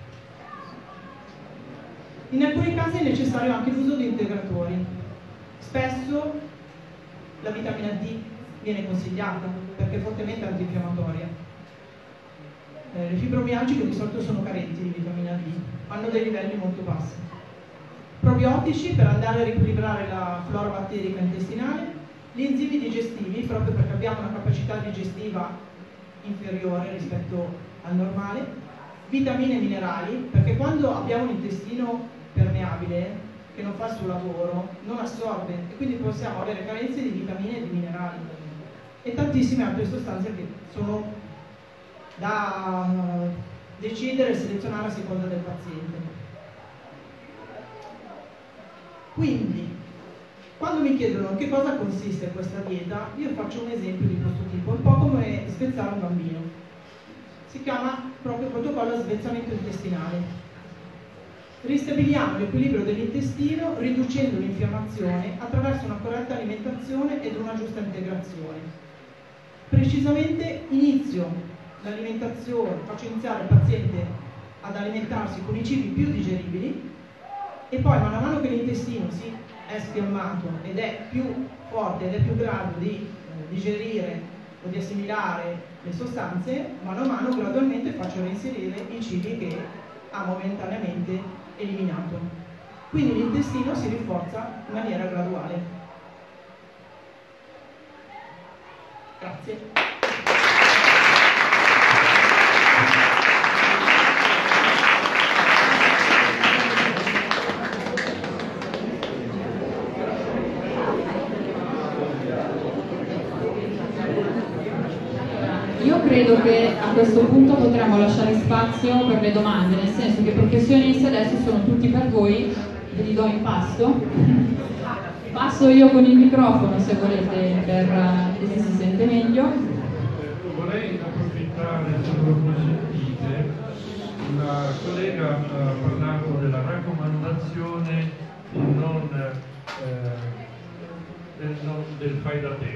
In alcuni casi è necessario anche l'uso di integratori. Spesso la vitamina D viene consigliata perché è fortemente antinfiammatoria. Eh, le fibromialgiche di solito sono carenti di vitamina D, hanno dei livelli molto bassi. Probiotici per andare a riequilibrare la flora batterica intestinale, gli enzimi digestivi proprio perché abbiamo una capacità digestiva inferiore rispetto al normale, vitamine e minerali perché quando abbiamo un intestino permeabile che non fa il suo lavoro non assorbe e quindi possiamo avere carenze di vitamine e di minerali e tantissime altre sostanze che sono da decidere e selezionare a seconda del paziente. Quindi, quando mi chiedono in che cosa consiste questa dieta, io faccio un esempio di questo tipo, un po' come spezzare un bambino. Si chiama proprio protocollo svezzamento intestinale. Ristabiliamo l'equilibrio dell'intestino riducendo l'infiammazione attraverso una corretta alimentazione ed una giusta integrazione. Precisamente inizio l'alimentazione, faccio iniziare il paziente ad alimentarsi con i cibi più digeribili e poi man mano che l'intestino si è sfiammato ed è più forte ed è più grado di eh, digerire o di assimilare le sostanze, mano a mano gradualmente faccio reinserire i cibi che ha momentaneamente eliminato. Quindi l'intestino si rinforza in maniera graduale. Grazie. Credo che a questo punto potremmo lasciare spazio per le domande, nel senso che i professionisti adesso sono tutti per voi, ve li do in pasto. Passo io con il microfono se volete, per così si sente meglio. Vorrei approfittare, se lo consentite, la collega ha parlato della raccomandazione del non, eh, del, non, del fai da te.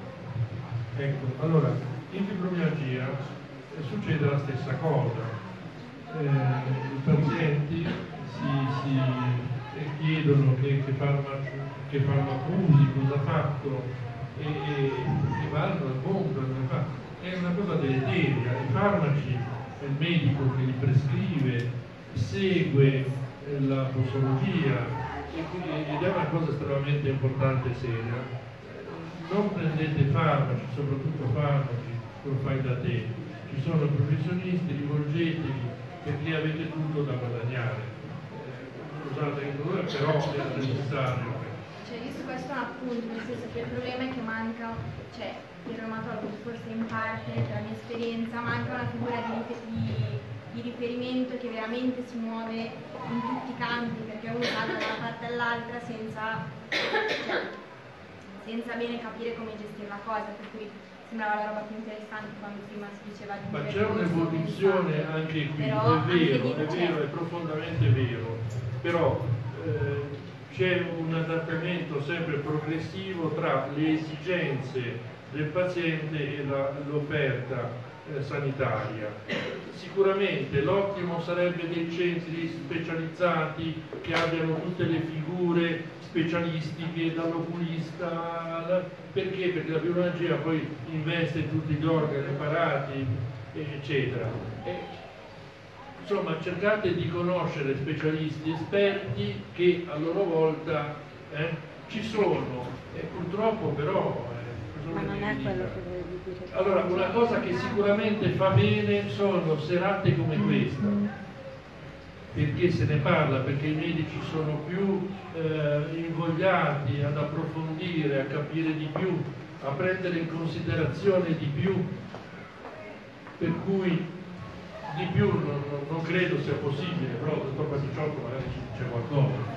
Ecco, allora, in fibromialgia succede la stessa cosa, eh, i pazienti si, si chiedono che, che, farmaci, che farmaco usi, cosa ha fatto e, e, e vanno al mondo, è una cosa deleteria. I farmaci, il medico che li prescrive, segue la posologia ed è una cosa estremamente importante e seria. Non prendete farmaci, soprattutto farmaci lo fai da te, ci sono professionisti, rivolgetevi perché avete tutto da guadagnare. Eh, scusate che dolore, però è necessario. Cioè io su questo non appunto, nel senso che il problema è che manca, cioè il reumatologo forse in parte, per la mia esperienza, manca una figura di, di, di riferimento che veramente si muove in tutti i campi, perché uno salta da una parte all'altra senza, cioè, senza bene capire come gestire la cosa, per cui sembrava la roba più interessante quando prima si diceva di... Ma c'è un'evoluzione anche qui, però, è vero, anche è vero, è profondamente vero, però eh, c'è un adattamento sempre progressivo tra le esigenze del paziente e l'offerta eh, sanitaria. Sicuramente l'ottimo sarebbe dei centri specializzati che abbiano tutte le figure specialistiche, dall'oculista, perché? Perché la fibromialgia poi investe in tutti gli organi, apparati, eccetera. E, insomma, cercate di conoscere specialisti esperti che a loro volta eh, ci sono, e purtroppo però eh, Ma non è quello che volevi dire. Allora, una cosa che sicuramente fa bene sono serate come questa, perché se ne parla, perché i medici sono più eh, invogliati ad approfondire, a capire di più, a prendere in considerazione di più, per cui di più non, non credo sia possibile, però il dottor Patriciotto magari ci dice qualcosa.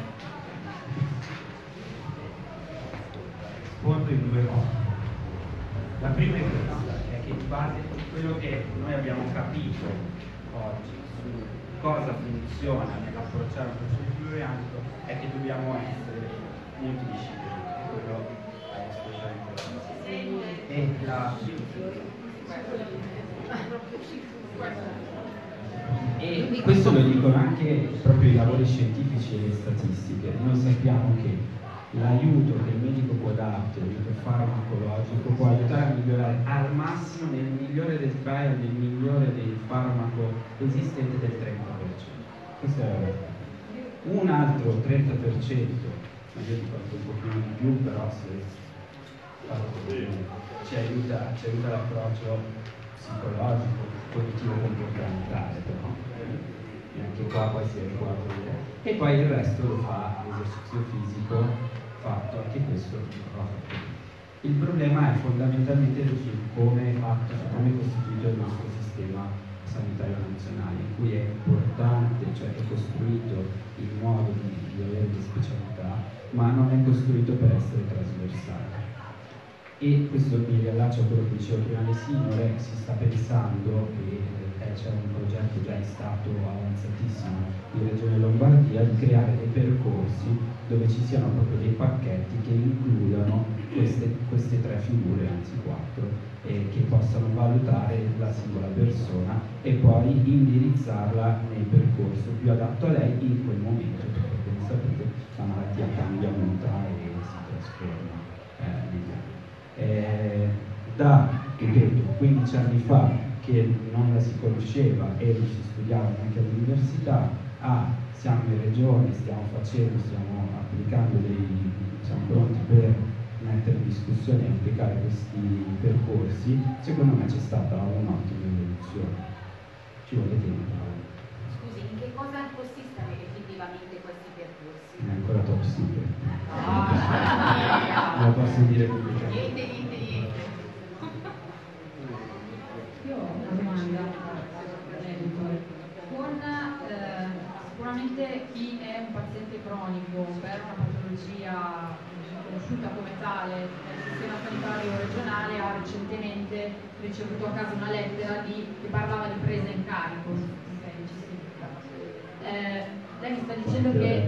Rispondo in due modi. La prima è questa, è che in base a quello che noi abbiamo capito oggi su cosa funziona nell'approcciare un processo plurianico è che dobbiamo essere multidisciplinari, quello è specialmente e la e questo lo dicono anche proprio i lavori scientifici e le statistiche. Noi sappiamo che l'aiuto che il medico può darti, l'aiuto farmacologico, può aiutare a migliorare al massimo, nel migliore del trial, nel migliore del farmaco esistente, del trenta per cento. Questo è la realtà. Un altro trenta per cento, ma io dico anche un pochino di più, però se ci aiuta, ci aiuta l'approccio psicologico, cognitivo comportamentale, però e anche qua poi si è riguardato. E poi il resto lo fa l'esercizio fisico fatto, anche questo lo ha fatto. Il problema è fondamentalmente su come è fatto, su come è costituito il nostro sistema sanitario nazionale, in cui è importante, cioè è costruito il modo di, di avere le specialità, ma non è costruito per essere trasversale. E questo mi riallaccio a quello che diceva prima Le Signore, si sta pensando che eh, c'è un progetto già in stato avanzatissimo in Regione Lombardia di creare dei percorsi dove ci siano proprio dei pacchetti che includano queste, queste tre figure, anzi quattro, e che possano valutare la singola persona e poi indirizzarla nel percorso più adatto a lei in quel momento, perché come sapete la malattia cambia, muta e si trasforma eh, negli anni. Eh, da, ripeto, quindici anni fa che non la si conosceva e non si studiava neanche all'università, a siamo in regione, stiamo facendo, stiamo applicando dei, siamo pronti per mettere in discussione e applicare questi percorsi, secondo me c'è stata un'ottima evoluzione. Ci vuole tempo. Scusi, in che cosa consistono effettivamente questi percorsi? Non è ancora top secret. Ah, non lo posso dire pubblicamente. Niente, niente, niente. Io ho una domanda, con eh, sicuramente chi è un paziente cronico per una patologia conosciuta come tale nel sistema sanitario regionale ha recentemente ricevuto a casa una lettera di, che parlava di presa in carico. Eh, lei mi sta dicendo che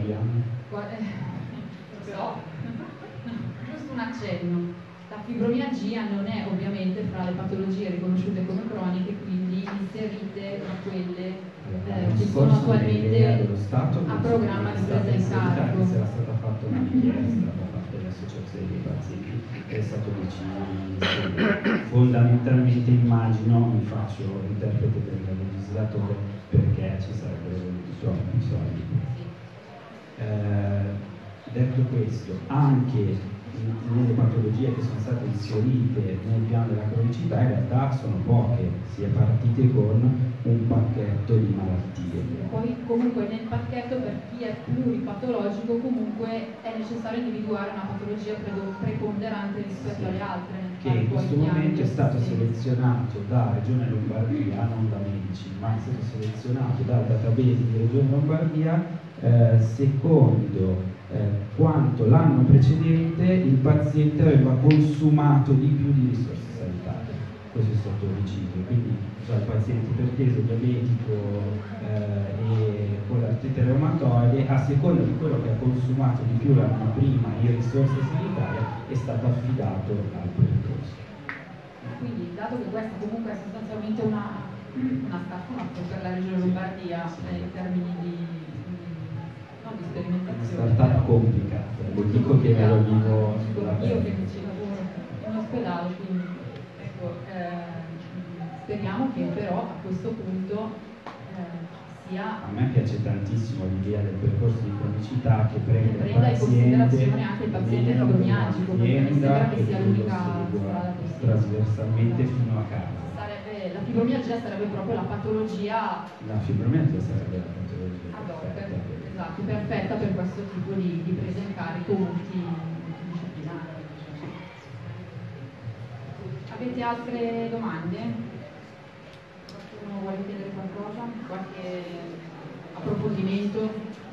so, giusto un accenno. La fibromialgia non è ovviamente fra le patologie riconosciute come croniche, quindi inserite tra quelle eh, che sono attualmente a programma di presa in carico. Se era stata fatta una richiesta da parte dell'associazione dei pazienti, è stato deciso. Fondamentalmente immagino, mi faccio interprete del legislatore, perché ci sarebbero voluti troppi soldi. Eh, detto questo, anche nelle patologie che sono state inserite nel piano della cronicità in realtà sono poche, si è partite con un pacchetto di malattie. Poi comunque nel pacchetto per chi è pluripatologico comunque è necessario individuare una patologia preponderante rispetto sì. alle altre. Che in questo momento è stato selezionato da Regione Lombardia, non da medici, ma è stato selezionato dal database di Regione Lombardia eh, secondo Eh, quanto l'anno precedente il paziente aveva consumato di più di risorse sanitarie. Questo è stato deciso, quindi cioè, il paziente iperteso, diabetico eh, e con l'artrite reumatoide, a seconda di quello che ha consumato di più l'anno prima in risorse sanitarie, è stato affidato al percorso. Quindi, dato che questa comunque è sostanzialmente una, una start-up per la Regione Lombardia eh, in termini di di sperimentazione. Una startup complicata, lo dico che me lo vivo sulla pelle. Io che ci lavoro in ospedale, quindi ecco, eh, speriamo che però a questo punto eh, sia... A me piace tantissimo l'idea del percorso di cronicità che prende che il prenda in considerazione paziente, anche il paziente fibromialgico, perché mi sembra che sia l'unica strada possibile. Trasversalmente fino a casa. Sarebbe, la fibromialgia sarebbe proprio la patologia... La fibromialgia sarebbe la patologia ad hoc, perfetta. esatto, perfetta per questo tipo di, di presa in carico multidisciplinare. Avete altre domande? Qualcuno vuole chiedere qualcosa? Qualche approfondimento?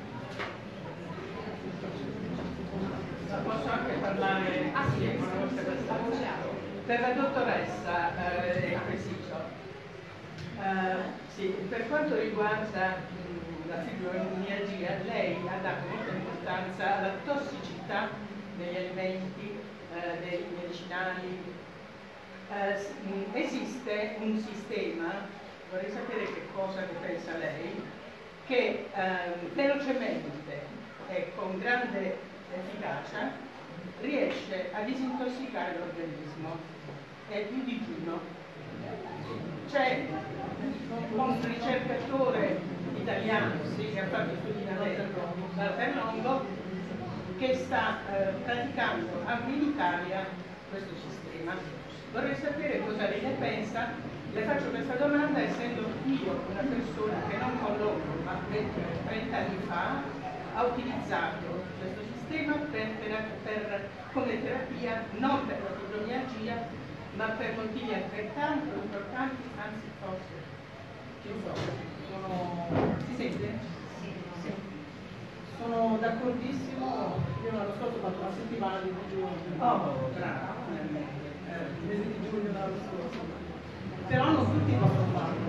Posso anche parlare ah, sì, una volta per per la dottoressa eh, preciso. Eh, sì, per quanto riguarda mh, la fibromialgia, lei ha dato molta importanza alla tossicità degli alimenti, eh, dei medicinali. Eh, mh, esiste un sistema, vorrei sapere che cosa ne pensa lei, che eh, velocemente e con grande efficacia riesce a disintossicare l'organismo, è il digiuno. C'è un ricercatore italiano che ha fatto studi in America, Longo, che sta eh, praticando anche in Italia questo sistema. Vorrei sapere cosa lei ne pensa. Le faccio questa domanda essendo io una persona che non con loro, ma trenta anni fa ha utilizzato questo sistema per, per, per, come terapia, non per la fibromialgia, ma per motivi altrettanto importanti, anzi forse, non so, sono... si sente? Sì, sì. Sono d'accordissimo, io l'anno scorso ho fatto una settimana di digiuno. Oh, bravo, il mese di giugno l'anno scorso. Però non tutti possono farlo.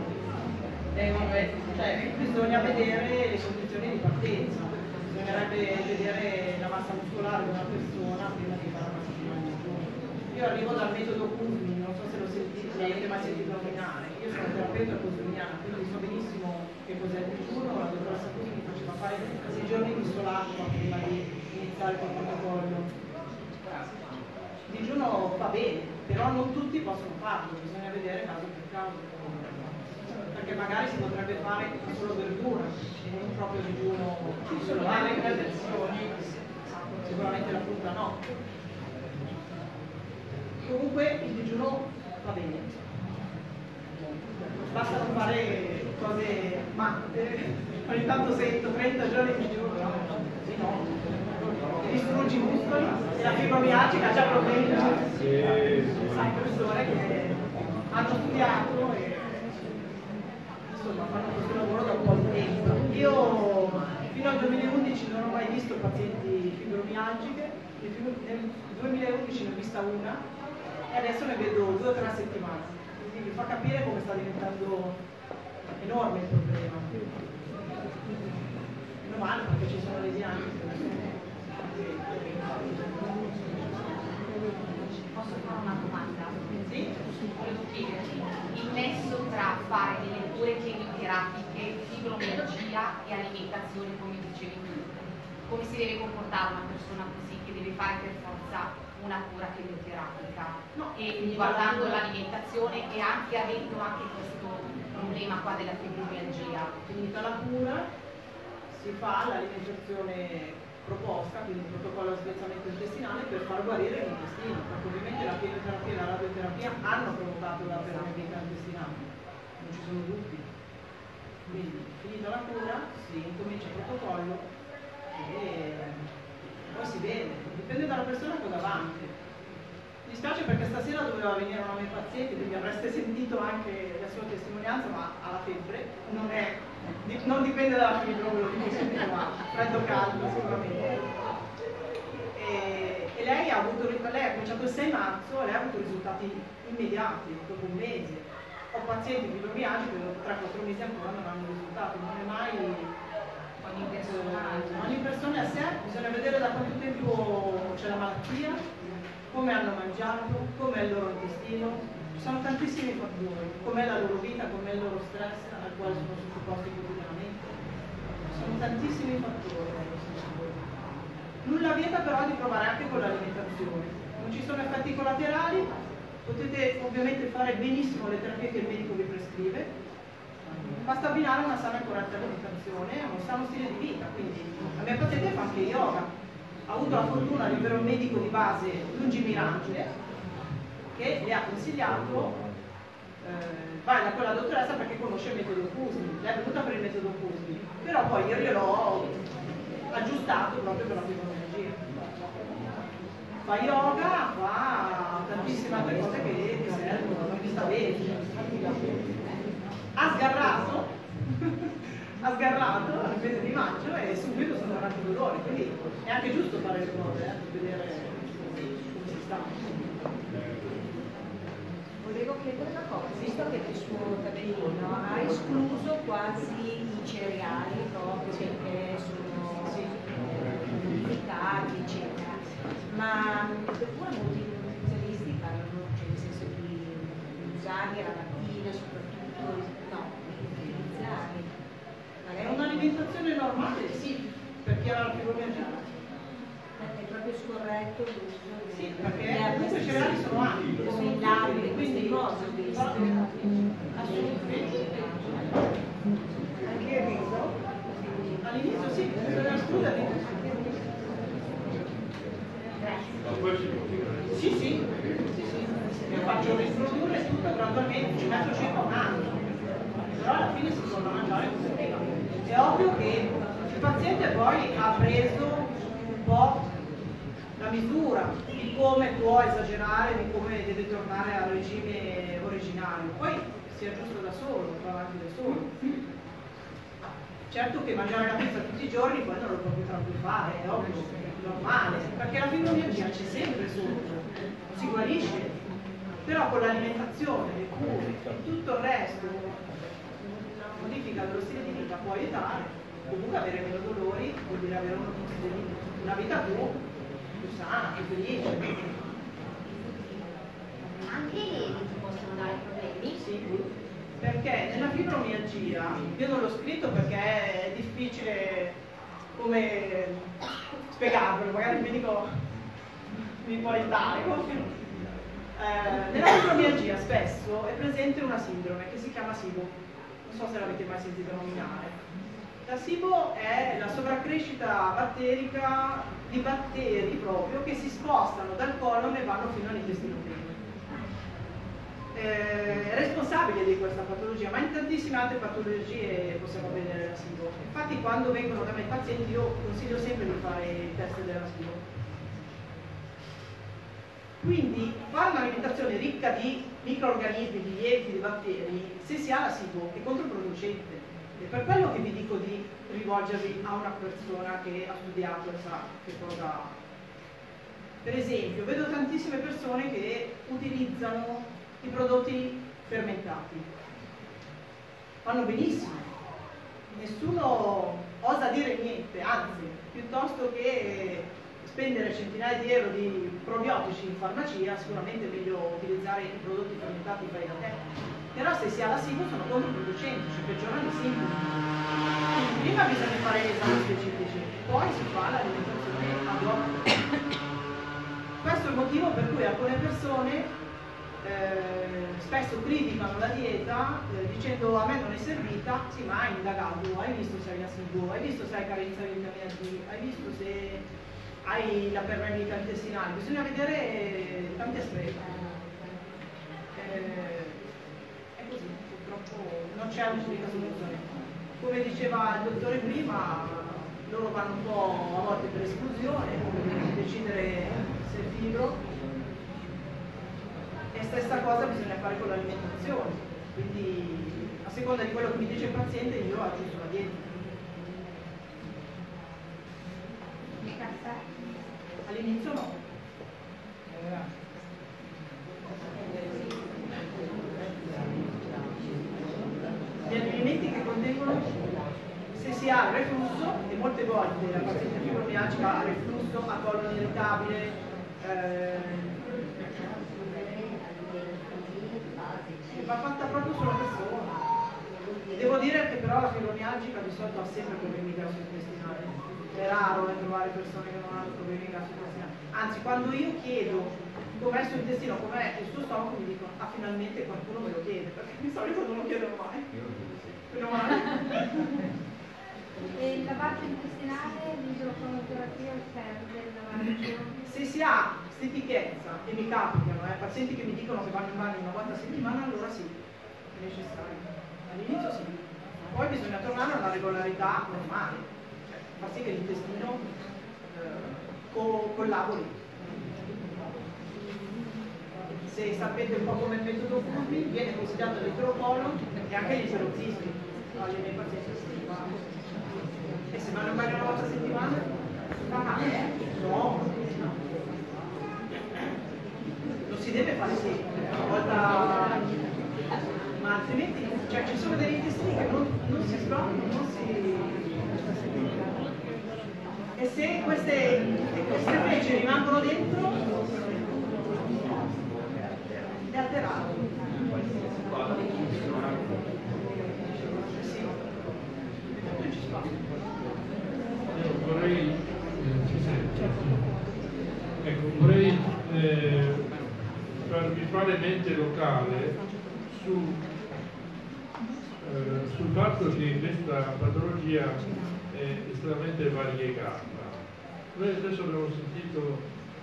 Cioè, bisogna vedere le condizioni di partenza. Bisognerebbe vedere la massa muscolare di una persona prima di fare una settimana di digiuno. Io arrivo dal metodo Kuzmin, non so se lo sentite, l'avete mai sentito nominare. Io sono terapeuta kuzminiana, quindi so benissimo che cos'è il digiuno. La dottoressa Kuzmin mi faceva fare sei giorni di solacqua prima di iniziare col protocollo. Il digiuno va bene, però non tutti possono farlo, bisogna vedere caso per caso. Perché magari si potrebbe fare solo verdura e non proprio digiuno solo alle gradazioni, sicuramente la frutta no. Comunque il digiuno va bene, basta non fare cose matte. Ogni tanto sento trenta giorni di digiuno, no, sì, no, distruggi i muscoli e la fibromialgica ha già problemi, sai, persone che hanno studiato e insomma fanno questo lavoro da un po' di tempo. Io fino al duemilaundici non ho mai visto pazienti fibromialgiche, nel duemilaundici ne ho vista una e adesso ne vedo due o tre a settimana, quindi mi fa capire come sta diventando enorme il problema. Meno male perché ci sono le diagnosi. Posso fare una domanda? Sì? Volevo chiederti il nesso tra fare delle cure chemioterapiche, fibromialgia e alimentazione, come dicevi tu. Come si deve comportare una persona così che deve fare per forza una cura chemioterapica? No, e guardando l'alimentazione e anche avendo anche questo problema qua della fibromialgia. Finita la cura si fa l'alimentazione proposta, quindi il protocollo di spezzamento intestinale per far guarire l'intestino, perché ovviamente la chemioterapia e la radioterapia hanno provocato la permeabilità intestinale, non ci sono dubbi. Quindi finita la cura si incomincia il protocollo e poi si vede, dipende dalla persona cosa va anche. Mi dispiace perché stasera doveva venire una mia paziente, quindi avreste sentito anche la sua testimonianza, ma ha la febbre, non, è, non dipende dalla fibra, quello di cui sentite qua, freddo caldo sicuramente. E, e lei ha avuto, lei ha cominciato il sei marzo e lei ha avuto risultati immediati, dopo un mese. Ho pazienti fibromialgici che dopo tre quattro mesi ancora non hanno risultati, non è mai ogni persona, ogni persona è a sé, bisogna vedere da quanto tempo c'è la malattia, come hanno mangiato, com'è il loro intestino, ci sono tantissimi fattori, com'è la loro vita, com'è il loro stress al quale sono sottoposti quotidianamente, ci sono tantissimi fattori. Nulla vieta però di provare anche con l'alimentazione, non ci sono effetti collaterali, potete ovviamente fare benissimo le terapie che il medico vi prescrive, basta abbinare una sana e corretta alimentazione e uno sano stile di vita. Quindi la mia paziente fa anche yoga, ha avuto la fortuna di avere un medico di base lungimirante che le ha consigliato eh, vai da quella dottoressa perché conosce il metodo Kuzmi, lei è venuta per il metodo Kuzmi, però poi io gliel'ho aggiustato proprio per la fibromialgia. Fa yoga, fa tantissime altre cose che ti servono, non mi sta bene. Ha sgarrato, ha sgarrato al mese di maggio e subito sono tornati i dolori, quindi è anche giusto fare le cose, eh, per vedere come si sta. Volevo chiedere una cosa, visto che nel suo tabellino ha escluso quasi i cereali proprio perché sono modificati, eccetera, ma pure molti nutrizionisti parlano, cioè nel senso di usarli alla mattina, soprattutto, no, di utilizzarli. È un'alimentazione normale, sì, per chi ha la fibromialgia. È proprio scorretto l'uso. Sì, perché comunque i cereali sono ampi, come il latte, queste cose, assolutamente. Anche il riso? All'inizio sì, bisogna escludere. Sì, sì, sì, sì. Io faccio riprodurre tutto gradualmente, ci metto circa un anno, però alla fine si torna a mangiare come prima. È ovvio che il paziente poi ha preso un po' la misura di come può esagerare, di come deve tornare al regime originario, poi si aggiusta da solo, va avanti da solo. Certo che mangiare la pizza tutti i giorni poi non lo può più tanto fare, è ovvio, è normale, perché la fibromialgia c'è sempre sotto, si guarisce, però con l'alimentazione, le cure e tutto il resto, una modifica dello stile di vita può aiutare, comunque avere meno dolori, vuol dire avere uno stile di vita, una vita più più sana, più felice. Anche i lieviti possono dare problemi? Sì, perché nella fibromialgia, io non l'ho scritto perché è difficile come spiegarvelo, magari il medico mi può aiutare. Eh, nella fibromialgia spesso è presente una sindrome che si chiama SIBO, non so se l'avete mai sentito nominare. La SIBO è la sovraccrescita batterica di batteri proprio che si spostano dal colon e vanno fino all'intestino primo. Eh, è responsabile di questa patologia, ma in tantissime altre patologie possiamo vedere la SIBO. Infatti quando vengono da me i pazienti io consiglio sempre di fare il test della SIBO. Quindi fare un'alimentazione ricca di microorganismi, di lieviti, di batteri, se si ha la SIBO è controproducente. È per quello che vi dico di rivolgervi a una persona che ha studiato e sa che cosa ha. Per esempio, vedo tantissime persone che utilizzano i prodotti fermentati. Fanno benissimo. Nessuno osa dire niente, anzi, piuttosto che spendere centinaia di euro di probiotici in farmacia, sicuramente è meglio utilizzare i prodotti fermentati fai da te. Però se si ha la SIBO sono controproducenti, cioè peggiorano i sintomi. Quindi prima bisogna fare gli esami specifici, poi si fa l'alimentazione ad hoc. Questo è il motivo per cui alcune persone eh, spesso criticano la dieta eh, dicendo a me non è servita, sì ma hai indagato, hai visto se hai la SIBO, hai visto se hai carenza di vitamina D, hai visto se hai la permeabilità intestinale, bisogna vedere tanti aspetti. Eh, Purtroppo non c'è un'unica soluzione. Come diceva il dottore prima, loro vanno un po' a volte per esclusione, per decidere se è fibro. E stessa cosa bisogna fare con l'alimentazione. Quindi a seconda di quello che mi dice il paziente io aggiusto la dieta. All'inizio no. Gli alimenti che contengono, se si ha il reflusso, e molte volte la paziente fibromialgica ha reflusso, ha colon irritabile, eh, va fatta proprio sulla persona. Devo dire che però la fibromialgica di solito ha sempre problemi gastrointestinali, è raro eh, trovare persone che non hanno problemi gastrointestinali, anzi quando io chiedo com'è il suo intestino, com'è il suo stomaco, mi dicono ah finalmente qualcuno me lo chiede, perché di solito non lo chiedono mai. Meno male. E il lavaggio intestinale, l'idrofonoterapia serve il lavaggio? Se si ha stitichezza, e mi capitano, eh, pazienti che mi dicono che vanno in bagno una volta a settimana, allora sì, è necessario. All'inizio sì, poi bisogna tornare a una regolarità normale, cioè far sì che l'intestino eh, co collabori. Se sapete un po' come il metodo Furby, viene consigliato l'eterocolon e anche gli iperoxismi alle miei pazienti a settimana. E se vanno in bagno una volta a settimana, fa male, eh? No, non si deve fare sempre, una volta, ma altrimenti, cioè ci sono degli intestini che non, non si sbloccano, non si... E se queste, queste feci rimangono dentro, è alterato. Sì, e ci sta. Io vorrei, eh, si sente? Ecco, vorrei eh, farvi fare mente locale su, eh, sul fatto che questa patologia è estremamente variegata. Noi adesso abbiamo sentito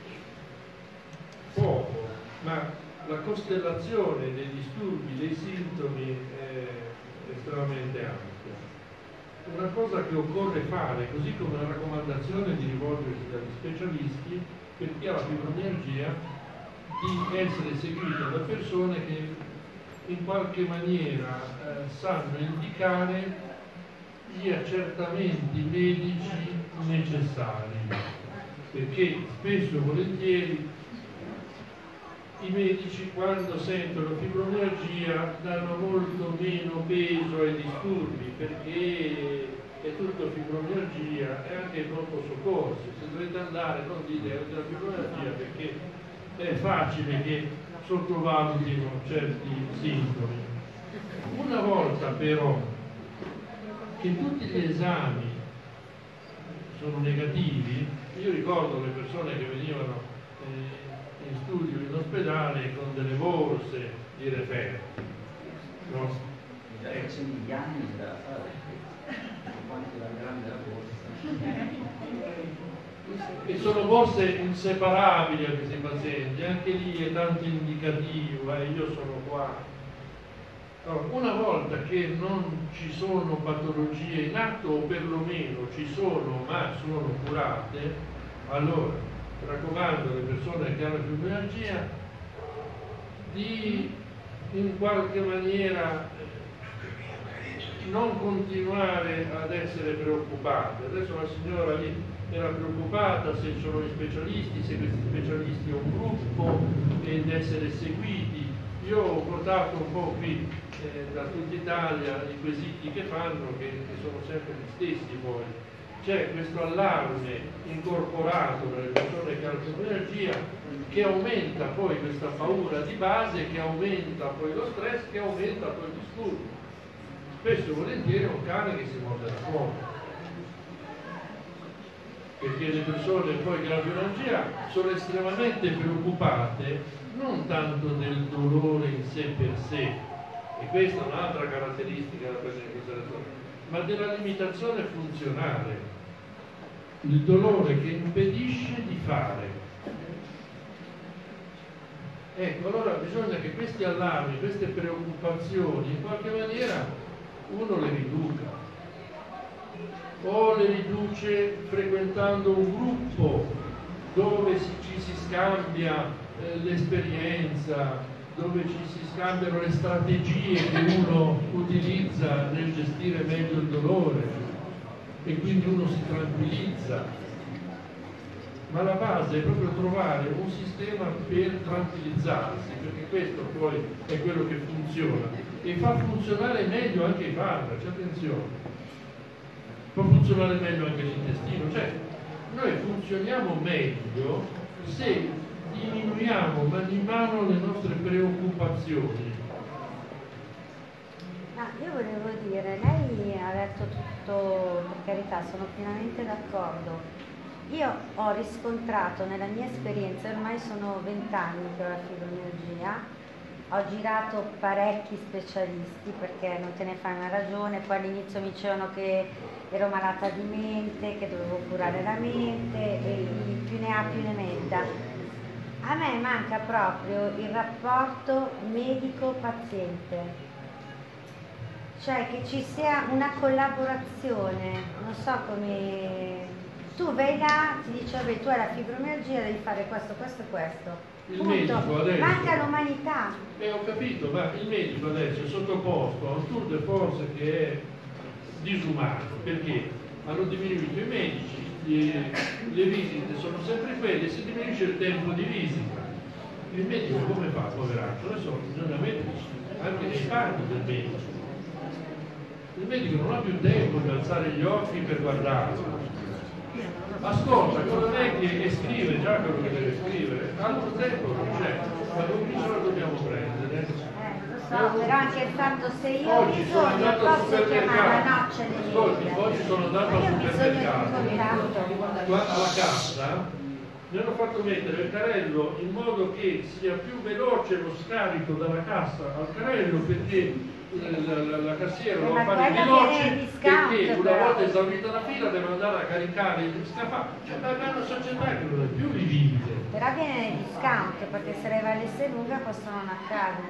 poco, ma la costellazione dei disturbi, dei sintomi è estremamente ampia. Una cosa che occorre fare, così come una raccomandazione di rivolgersi dagli specialisti per chi ha la fibromialgia, di essere seguito da persone che in qualche maniera eh, sanno indicare gli accertamenti medici necessari, perché spesso e volentieri i medici, quando sentono fibromialgia, danno molto meno peso ai disturbi, perché è tutto fibromialgia e anche il pronto soccorso. Se dovete andare, non dite che è la fibromialgia, perché è facile che sottovalutino certi sintomi. Una volta però che tutti gli esami sono negativi, io ricordo le persone che venivano eh, in studio in ospedale con delle borse di referti, no? Già facendo gli anni da fare, quanto era grande la borsa. E sono borse inseparabili a questi pazienti, anche lì è tanto indicativo, eh, io sono qua. Allora, una volta che non ci sono patologie in atto, o perlomeno ci sono ma sono curate, allora raccomando alle persone che hanno fibromialgia di in qualche maniera non continuare ad essere preoccupate. Adesso la signora lì era preoccupata se sono gli specialisti, se questi specialisti hanno un gruppo ed essere seguiti. Io ho portato un po' qui eh, da tutta Italia i quesiti che fanno, che, che sono sempre gli stessi poi. C'è questo allarme incorporato nelle persone che hanno fibromialgia che aumenta poi questa paura di base, che aumenta poi lo stress, che aumenta poi il disturbo. Spesso e volentieri è un cane che si morde la coda, perché le persone poi che hanno fibromialgia sono estremamente preoccupate non tanto del dolore in sé per sé, e questa è un'altra caratteristica da prendere in considerazione, ma della limitazione funzionale, il dolore che impedisce di fare. Ecco, allora bisogna che questi allarmi, queste preoccupazioni in qualche maniera uno le riduca, o le riduce frequentando un gruppo dove si, ci si scambia eh, l'esperienza, dove ci si scambiano le strategie che uno utilizza nel gestire meglio il dolore, e quindi uno si tranquillizza. Ma la base è proprio trovare un sistema per tranquillizzarsi, perché questo poi è quello che funziona e fa funzionare meglio anche i farmaci, attenzione, fa funzionare meglio anche l'intestino, cioè noi funzioniamo meglio se diminuiamo man mano le nostre preoccupazioni. Ah, io volevo dire, lei ha detto tutto, per carità, sono pienamente d'accordo. Io ho riscontrato nella mia esperienza, ormai sono vent'anni che ho la fibromialgia, ho girato parecchi specialisti perché non te ne fai una ragione, poi all'inizio mi dicevano che ero malata di mente, che dovevo curare la mente e più ne ha più ne metta. A me manca proprio il rapporto medico-paziente, cioè che ci sia una collaborazione, non so come... Tu vai là, ti dice vabbè tu hai la fibromialgia, devi fare questo, questo e questo. Il Punto. medico adesso... Manca l'umanità. Eh, ho capito, ma il medico adesso è sottoposto a un tour de force che è disumano, perché hanno diminuito i medici, le, le visite sono sempre quelle, si diminuisce il tempo di visita. Il medico come fa, poveraccio? Adesso bisogna metterci anche nei panni del medico. Il medico non ha più tempo di alzare gli occhi per guardarlo. Ascolta, cosa è che scrive già quello che deve scrivere? Altro tempo non c'è, ma con chi ce la dobbiamo prendere? Eh, lo so, però anche il fatto se io ho Oggi sono bisogno andato al posso chiamare la supermercato. noccia di Ascolti, niente. oggi sono andato Ma al io ho bisogno di supermercato. contatto. Qua alla cassa mi hanno fatto mettere il carrello in modo che sia più veloce lo scarico dalla cassa al carrello, perché la, la, la cassiera lo Ma fa fare quello veloce, viene discount, perché una però. volta esaurita la fila deve andare a caricare il scaffale. Cioè, ma è una società che non è più vivibile. Però viene nei discount, perché se lei valesse lunga questo non accade.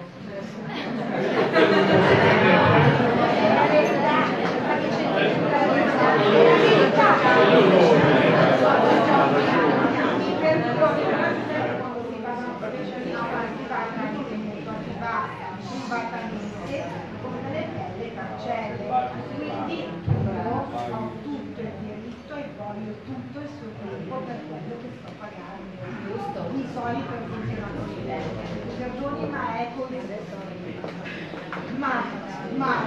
Quindi io ho tutto il diritto e voglio tutto il suo tempo per quello che sto pagando. Giusto. I soldi per funzionare di lei. Perdoni, ma è così. Ma, ma,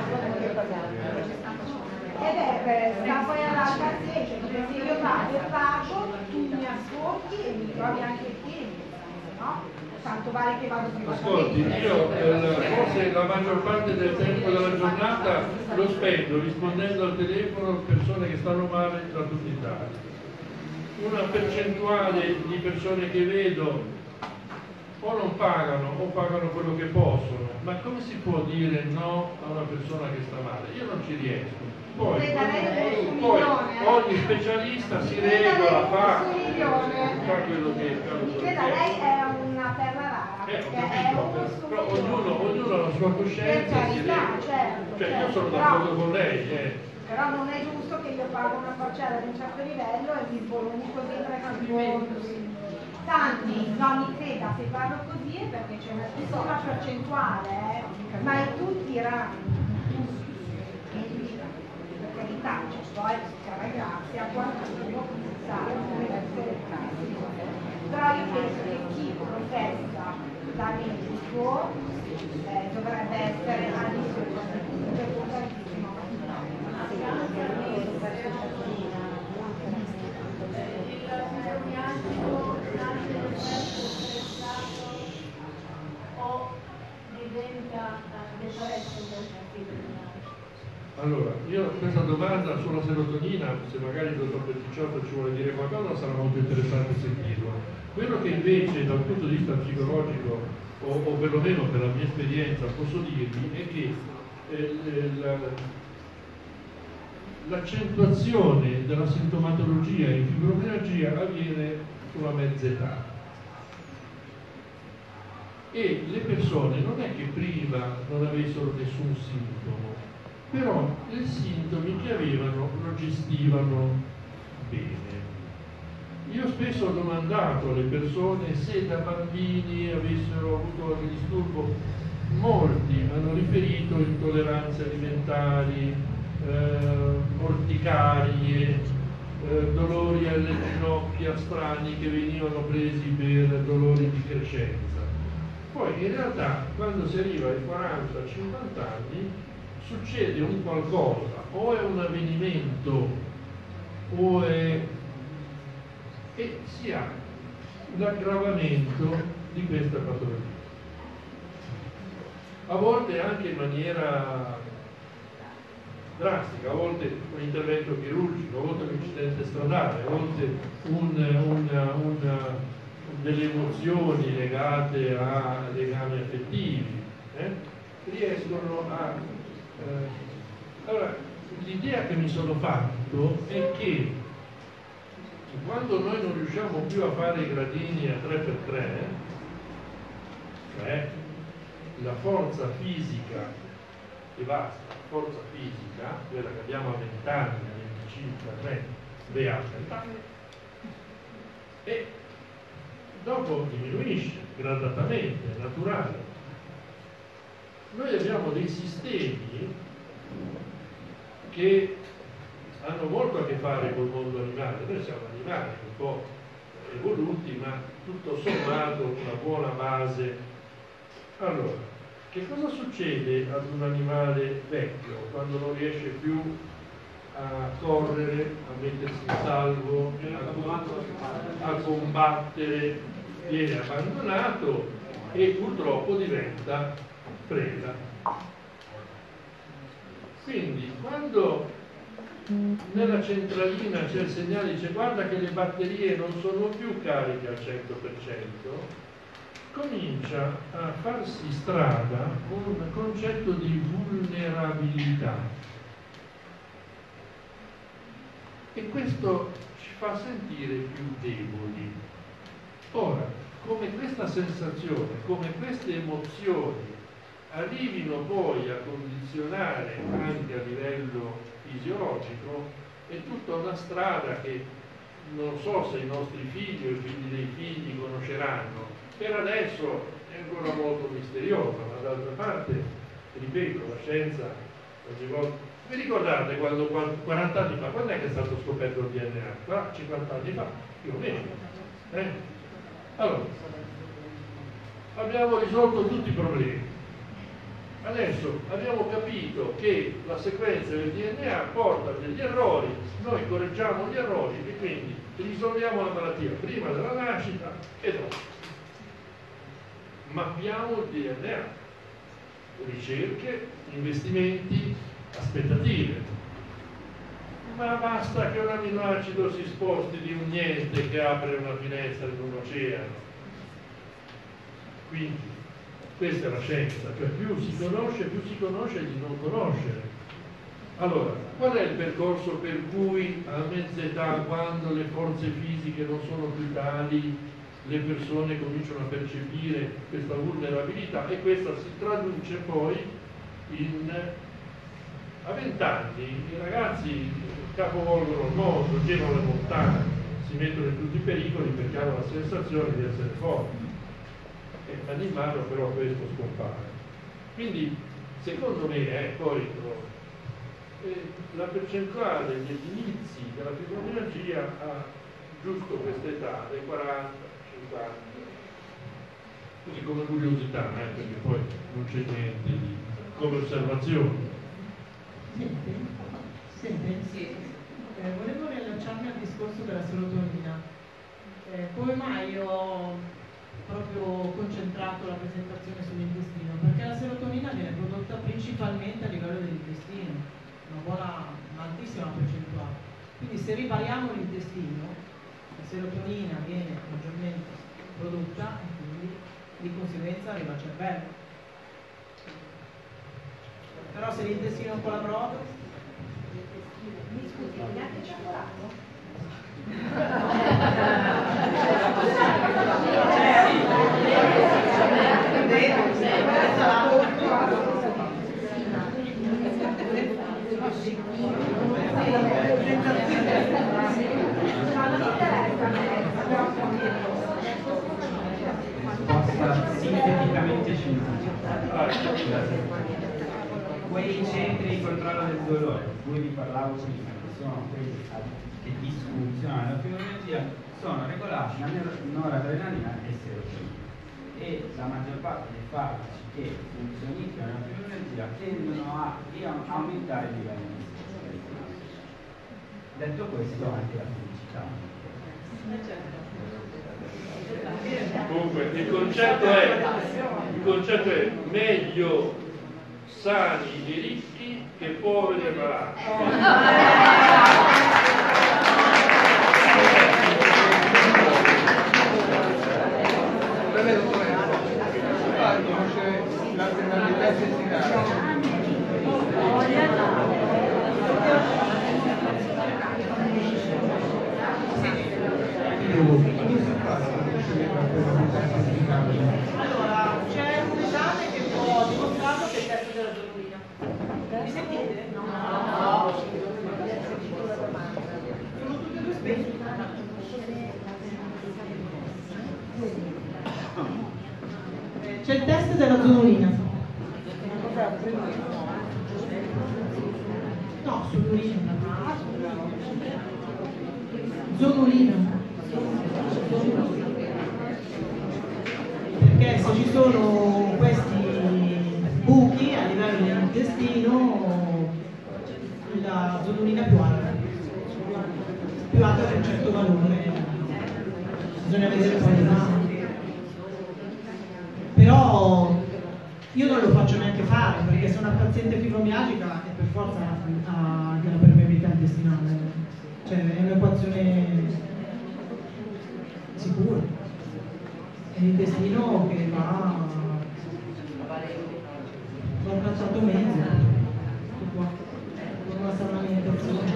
ed è per sta poi alla paziente, perché se io vado e pago, tu mi ascolti e mi trovi anche il tempo, no? Tanto vale che vado prima. Ascolti, io eh, forse la maggior parte del tempo della giornata lo spendo rispondendo al telefono a persone che stanno male da tutta Italia. Una percentuale di persone che vedo o non pagano o pagano quello che possono, ma come si può dire no a una persona che sta male? Io non ci riesco. Poi, poi, poi ogni specialista si regola, fa, fa quello che Veda, lei è una terra rara, eh, ho perché è capito, uno su però ognuno, ognuno ha la sua coscienza e si regola. certo, Cioè io certo, sono però- d'accordo con lei, eh. Però non è giusto che io pago una parcella di un certo livello e mi bologni così tre canti. Tanti, no mi creda, se parlo così è perché c'è una piccola percentuale, eh, ma in tutti i rami, per carità, cioè, poi cara grazia a qualcuno si sa, deve essere tanto. Però io penso che chi professa da medico eh, dovrebbe essere al di sopra per tantissimo. o diventa depresso del fibromialgia? Allora, io questa domanda sulla serotonina, se magari il dottor Petticciotto ci vuole dire qualcosa, sarà molto interessante sentirlo. Quello che invece dal punto di vista psicologico, o, o perlomeno per la mia esperienza, posso dirvi è che eh, la, l'accentuazione della sintomatologia in fibromialgia avviene sulla mezza età. E le persone non è che prima non avessero nessun sintomo, però i sintomi che avevano lo gestivano bene. Io spesso ho domandato alle persone se da bambini avessero avuto qualche disturbo. Molti hanno riferito intolleranze alimentari, eh, orticarie, eh, dolori alle ginocchia strani che venivano presi per dolori di crescenza. Poi in realtà quando si arriva ai quaranta cinquanta anni succede un qualcosa, o è un avvenimento o è e si ha l'aggravamento di questa patologia. A volte anche in maniera drastica, a volte un intervento chirurgico, a volte un incidente stradale, a volte un, una, una, delle emozioni legate a legami affettivi. eh, riescono a... Eh, allora, l'idea che mi sono fatto è che quando noi non riusciamo più a fare i gradini a tre per tre, cioè la forza fisica e basta, forza fisica, quella che abbiamo a venti anni, a venticinque, a trenta, beata, e dopo diminuisce gradatamente, è naturale. Noi abbiamo dei sistemi che hanno molto a che fare col mondo animale. Noi siamo animali un po' evoluti, ma tutto sommato una buona base. Allora, che cosa succede ad un animale vecchio quando non riesce più a correre, a mettersi in salvo, a, a combattere, viene abbandonato e purtroppo diventa preda. Quindi quando nella centralina c'è il segnale, dice guarda che le batterie non sono più cariche al cento per cento, comincia a farsi strada un concetto di vulnerabilità, e questo ci fa sentire più deboli. Ora, come questa sensazione, come queste emozioni arrivino poi a condizionare anche a livello fisiologico, è tutta una strada che non so se i nostri figli o i figli dei figli conosceranno. Per adesso è ancora molto misteriosa, ma d'altra parte, ripeto, la scienza ogni volta... Vi ricordate quando quaranta anni fa, quando è che è stato scoperto il D N A? Ah, cinquanta anni fa, più o meno. Eh? Allora, abbiamo risolto tutti i problemi. Adesso abbiamo capito che la sequenza del D N A porta degli errori, noi correggiamo gli errori e quindi risolviamo la malattia prima della nascita e dopo. Mappiamo il D N A, ricerche, investimenti, aspettative. Ma basta che un aminoacido si sposti di un niente che apre una finestra in un oceano. Quindi questa è la scienza, cioè più si conosce, più si conosce di non conoscere. Allora, qual è il percorso per cui a mezza età, quando le forze fisiche non sono più tali, le persone cominciano a percepire questa vulnerabilità, e questa si traduce poi in... A vent'anni i ragazzi capovolgono il mondo, girano le montagne, si mettono in tutti i pericoli perché hanno la sensazione di essere forti. E l'animale però questo scompare. Quindi secondo me eh, poi eh, la percentuale degli inizi della fibromialgia ha giusto questa età, dai quaranta, cinquanta, così come curiosità, eh, perché poi non c'è niente di, come osservazione. Sente? Sente? Sì. Eh, volevo riallacciarmi al discorso della serotonina. Eh, come mai ho proprio concentrato la presentazione sull'intestino? Perché la serotonina viene prodotta principalmente a livello dell'intestino, una buona, un'altissima percentuale. Quindi se ripariamo l'intestino, la serotonina viene maggiormente prodotta e quindi di conseguenza arriva al cervello. Però se l'intestino è un po' la prova... Mi scusi, neanche cioccolato? Risposta sinteticamente scientifica. Quei centri di controllo del dolore di cui vi parlavo prima, che sono quelli che disfunzionano la fibromialgia, sono regolati da noradrenalina e serotonina, e la maggior parte dei farmaci che funzionano la fibromialgia tendono a aumentare il livello di serotonina. Detto questo, anche la felicità. Comunque il concetto è, il concetto è meglio sani e ricchi che poveri e malati. Conosce l'alternativa Allora, c'è un esame che ho dimostrato che è il testo della zonulina. Mi sentite? No. No. Sono tutte e due spese. C'è il test della zonulina. No, zonulina. Zonulina. Perché se ci sono questi buchi a livello dell'intestino, la zonulina è più alta. Più alta di un certo valore. Bisogna vedere poi l'esame. Però io non lo faccio neanche fare, perché se una paziente fibromialgica è per forza ha anche la permeabilità intestinale, cioè è un'equazione sicura. È l'intestino che va va trattato meglio, tutto qua, con una sana alimentazione.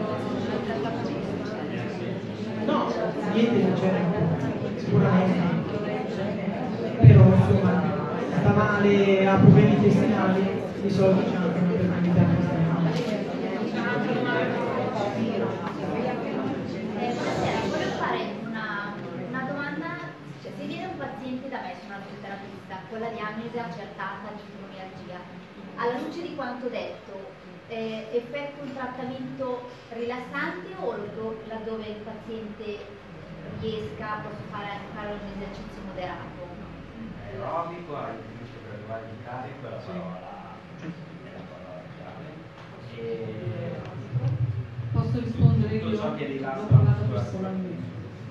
No, niente di certo, sicuramente. Però insomma sta male, ha problemi intestinali, di solito c'è anche una permeabilità intestinale. Eh, buonasera, volevo fare una, una domanda. Cioè, se viene un paziente da me, sono una fisioterapista, con la diagnosi accertata di fibromialgia, alla luce di quanto detto, eh, effettua un trattamento rilassante o laddove il paziente riesca, posso fare, fare un esercizio moderato? Aerobico, all'inizio per arrivare in carico è la parola, è la parola chiave. E posso rispondere tutto io? ciò che rilassa L'ho parlato la personalmente.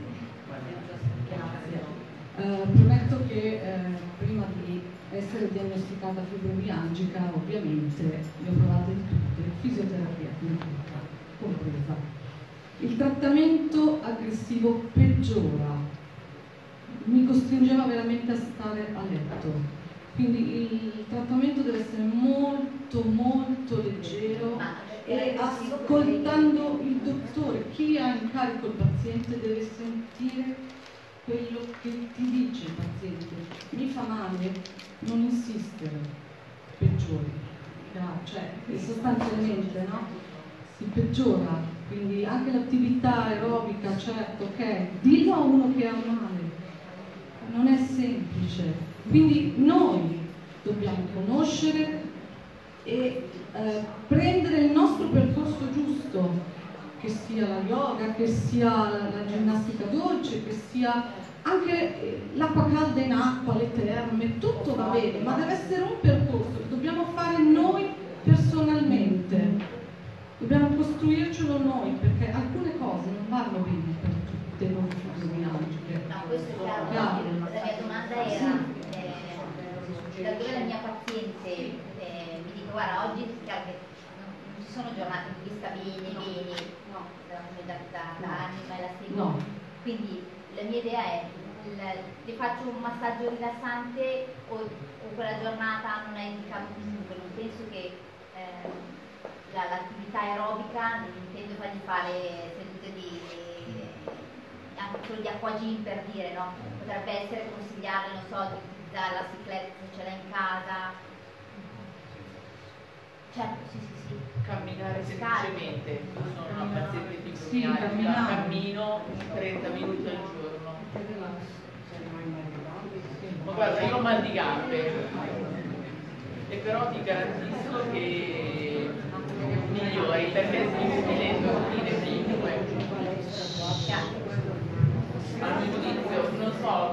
Eh, premetto che eh, prima di essere diagnosticata fibromialgica, ovviamente ne ho provate di tutte, fisioterapia compresa. Il trattamento aggressivo peggiora, mi costringeva veramente a stare a letto, quindi il trattamento deve essere molto molto leggero e ascoltando il dottore. Chi ha in carico il paziente deve sentire quello che ti dice il paziente. Mi fa male, non insistere, peggiori, cioè sostanzialmente no? Si peggiora, quindi anche l'attività aerobica, certo, ok, dillo a uno che ha male, non è semplice, quindi noi dobbiamo conoscere e eh, prendere il nostro percorso giusto, che sia la yoga, che sia la ginnastica dolce, che sia anche l'acqua calda in acqua, le terme, tutto va bene, ma deve essere un percorso che dobbiamo fare noi personalmente, dobbiamo costruircelo noi, perché alcune cose non vanno bene per tutte le fibromialgiche. No, questo è chiaro. Chiaro. La mia domanda era, eh, laddove la mia paziente eh, mi dice, guarda, oggi è chiaro che non, non ci sono giornate in cui sta bene, bene, no, da, da, da, da anni ma la seguo. No. Quindi la mia idea è, il, ti faccio un massaggio rilassante o, o quella giornata non è indicato comunque, non penso che eh, l'attività aerobica, non intendo fargli fare sedute di, di anche solo di acquagym per dire, no? Potrebbe essere consigliabile, non so, di utilizzare la cicletta se ce l'ha in casa. Certo, sì, sì, sì. Camminare semplicemente. Io sono una paziente di Sì, fibromialgia, cammino trenta minuti al giorno. Ma guarda, io ho mal di gambe e però ti garantisco che migliori perché le endorfine piccole. Al mio giudizio, non so.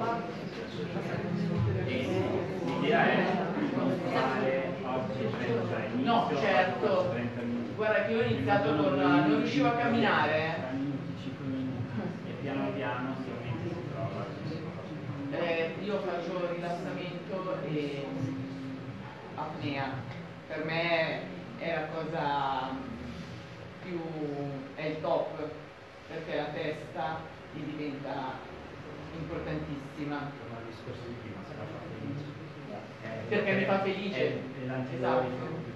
L'idea è fare oggi trenta minuti. No, certo. Guarda che io ho iniziato con non riuscivo a camminare. cinque minuti e piano piano si aumenta si trova. Eh, io faccio rilassamento e apnea. Per me è la cosa più, è il top, perché la testa mi diventa importantissima. Come il discorso di prima, se la fa felice. Eh, Perché mi fa felice. È, è l'antidoto più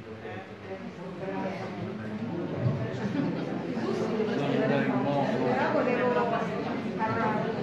Però volevo parlare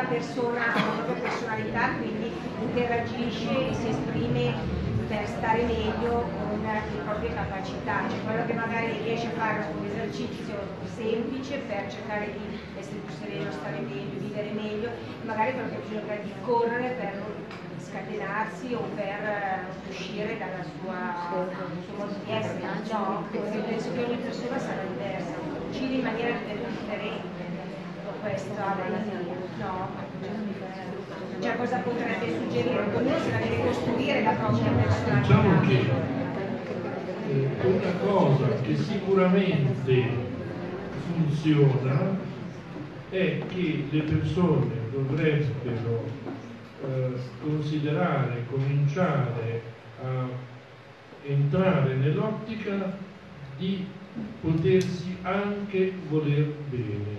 persona ha una propria personalità, quindi interagisce e si esprime per stare meglio con le proprie capacità, cioè quello che magari riesce a fare un esercizio semplice per cercare di essere più sereno, stare meglio, vivere meglio, magari quello che ha bisogno di correre per scatenarsi o per uscire dalla sua, dal suo modo di essere, no? Perché penso che ogni persona sarà diversa, uccide in maniera differente, questo no? Cioè cosa potrebbe suggerire? Ognuno se la deve costruire la propria personalità. Diciamo che eh, una cosa che sicuramente funziona è che le persone dovrebbero eh, considerare, cominciare a entrare nell'ottica di potersi anche voler bene.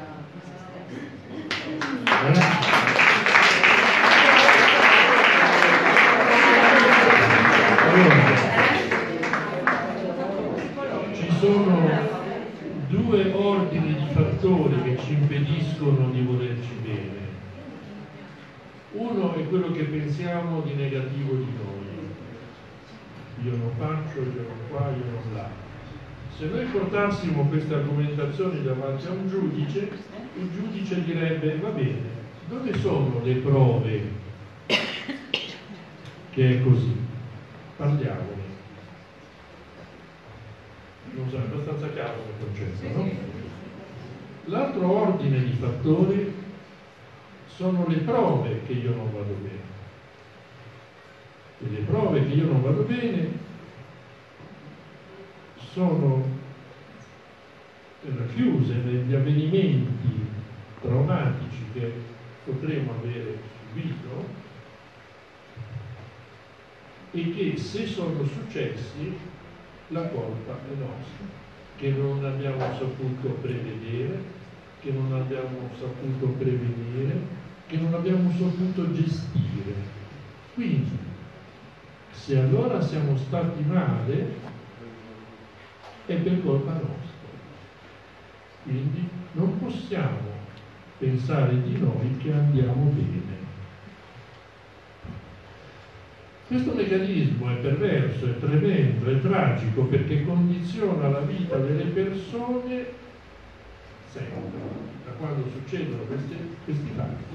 Eh? Allora, ci sono due ordini di fattori che ci impediscono di volerci bene. Uno è quello che pensiamo di negativo di noi. Io non faccio, io non qua, io non là. Se noi portassimo queste argomentazioni davanti a un giudice, il giudice direbbe: va bene, dove sono le prove che è così? Parliamone. Non so, è abbastanza chiaro il concetto, no? L'altro ordine di fattori sono le prove che io non vado bene. E le prove che io non vado bene sono racchiuse negli avvenimenti traumatici che potremo avere subito e che, se sono successi, la colpa è nostra, che non abbiamo saputo prevedere, che non abbiamo saputo prevenire, che non abbiamo saputo gestire. Quindi, se allora siamo stati male, è per colpa nostra. Quindi non possiamo pensare di noi che andiamo bene. Questo meccanismo è perverso, è tremendo, è tragico, perché condiziona la vita delle persone sempre. Da quando succedono questi, questi fatti.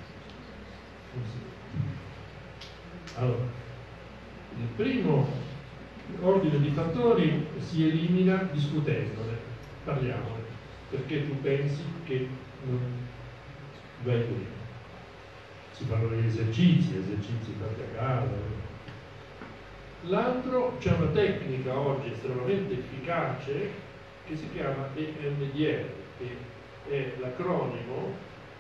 Allora, il primo ordine di fattori si elimina discutendone, parliamone, perché tu pensi che non vai bene. Si fanno degli esercizi, esercizi fatti a casa. L'altro, c'è una tecnica oggi estremamente efficace che si chiama E M D R, che è l'acronimo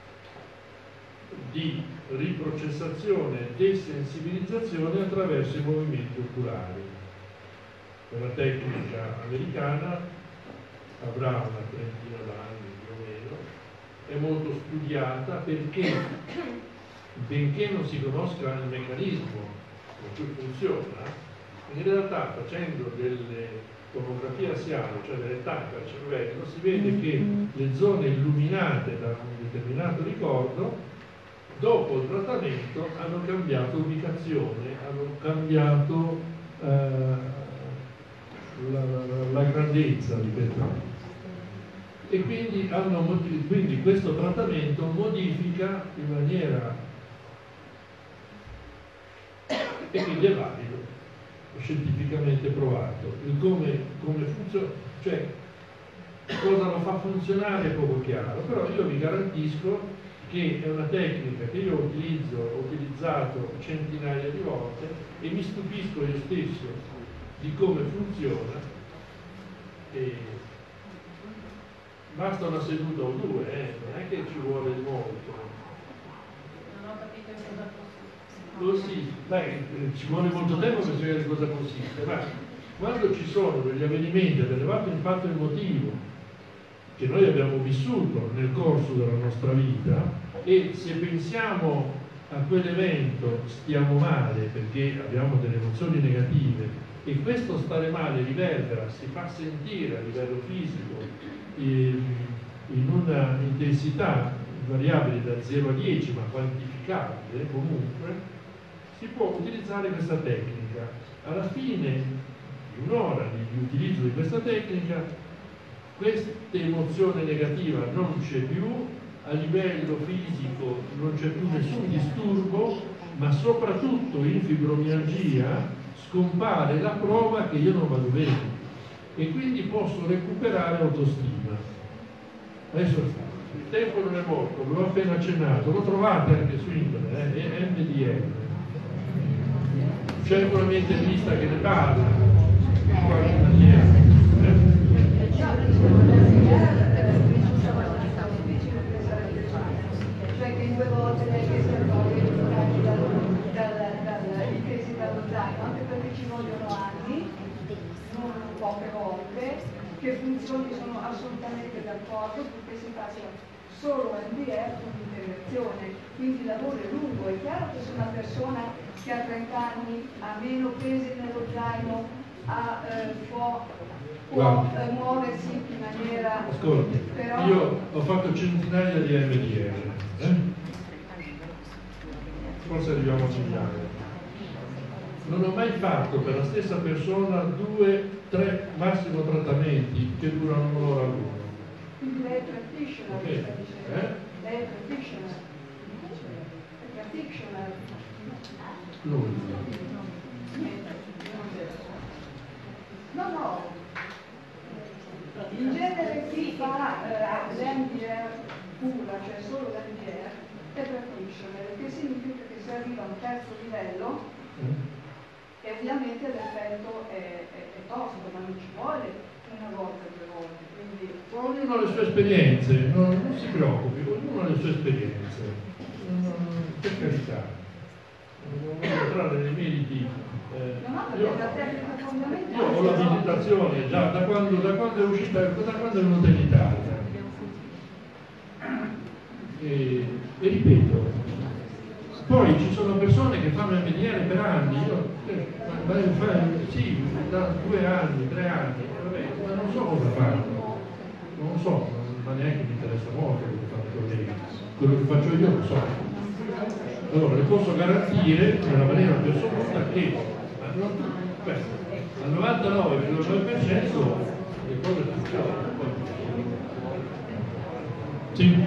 di riprocessazione e desensibilizzazione attraverso i movimenti oculari. È una tecnica americana, avrà una trentina d'anni più o meno, è molto studiata perché, benché non si conosca il meccanismo con cui funziona, in realtà facendo delle tomografie assiale, cioè delle tacche al cervello, si vede che le zone illuminate da un determinato ricordo, dopo il trattamento, hanno cambiato ubicazione, hanno cambiato eh, la, la, la grandezza di questo. E quindi, hanno, quindi questo trattamento modifica in maniera, e quindi è valido, scientificamente provato. Il come, come funziona, cioè cosa lo fa funzionare è poco chiaro, però io vi garantisco che è una tecnica che io utilizzo, ho utilizzato centinaia di volte e mi stupisco io stesso di come funziona. E basta una seduta o due, eh? Non è che ci vuole molto. Non ho capito cosa consiste. Così, beh, ci vuole molto tempo per spiegare cosa consiste, ma quando ci sono degli avvenimenti ad elevato impatto emotivo che noi abbiamo vissuto nel corso della nostra vita, e se pensiamo a quell'evento stiamo male perché abbiamo delle emozioni negative, e questo stare male riverbera, si fa sentire a livello fisico in una intensità variabili da zero a dieci, ma quantificabile comunque, si può utilizzare questa tecnica. Alla fine di un'ora di utilizzo di questa tecnica, questa emozione negativa non c'è più, a livello fisico non c'è più nessun disturbo, ma soprattutto in fibromialgia scompare la prova che io non vado bene e quindi posso recuperare autostima. Adesso il tempo non è morto, ve l'ho appena accennato, lo trovate anche su internet, eh? È M D M. C'è una mia intervista che ne parla in qualche maniera. Eh? Cioè che in due volte lei che si raccoglie i risultati dai tesi dallo zaino, anche perché ci vogliono anni, non poche volte, che funzioni, sono assolutamente d'accordo, perché si faccia solo M D R con integrazione, quindi il lavoro è lungo. È chiaro che se una persona che ha trenta anni ha meno pesi nello zaino, ha, eh, può, può eh, muoversi in maniera... Ascolti, però... io ho fatto centinaia di M D R, eh? Forse arriviamo a migliaia. Non ho mai fatto per la stessa persona due, tre, massimo trattamenti che durano un'ora l'uno. Quindi lei è practitioner, Okay. sta dicendo. Eh? Lei è practitioner. È practitioner. Lui. No, no. In genere chi fa eh, l'M D R pura, cioè solo l'M D R, è practitioner, che significa che si arriva a un terzo livello e ovviamente l'effetto è, è, è tosto, ma non ci vuole una volta, due volte. Quindi... Ognuno ha le sue esperienze, non, non si preoccupi, ognuno ha le sue esperienze. Non, per carità, non voglio entrare nei meriti. Eh, no, no, io, la tecnica fondamentale. io ho l'abilitazione già da quando, da quando è uscita, da quando è venuta in Italia. E, e ripeto, poi ci sono persone che fanno M D R per anni, io, eh, ma, ma, sì, da due anni, tre anni, vabbè, ma non so cosa fanno, non so, ma neanche mi interessa molto quello che fanno i colleghi, quello che faccio io lo so. Allora, le posso garantire nella maniera più assoluta che beh, al novantanove virgola nove per cento le cose funzionano. Sì.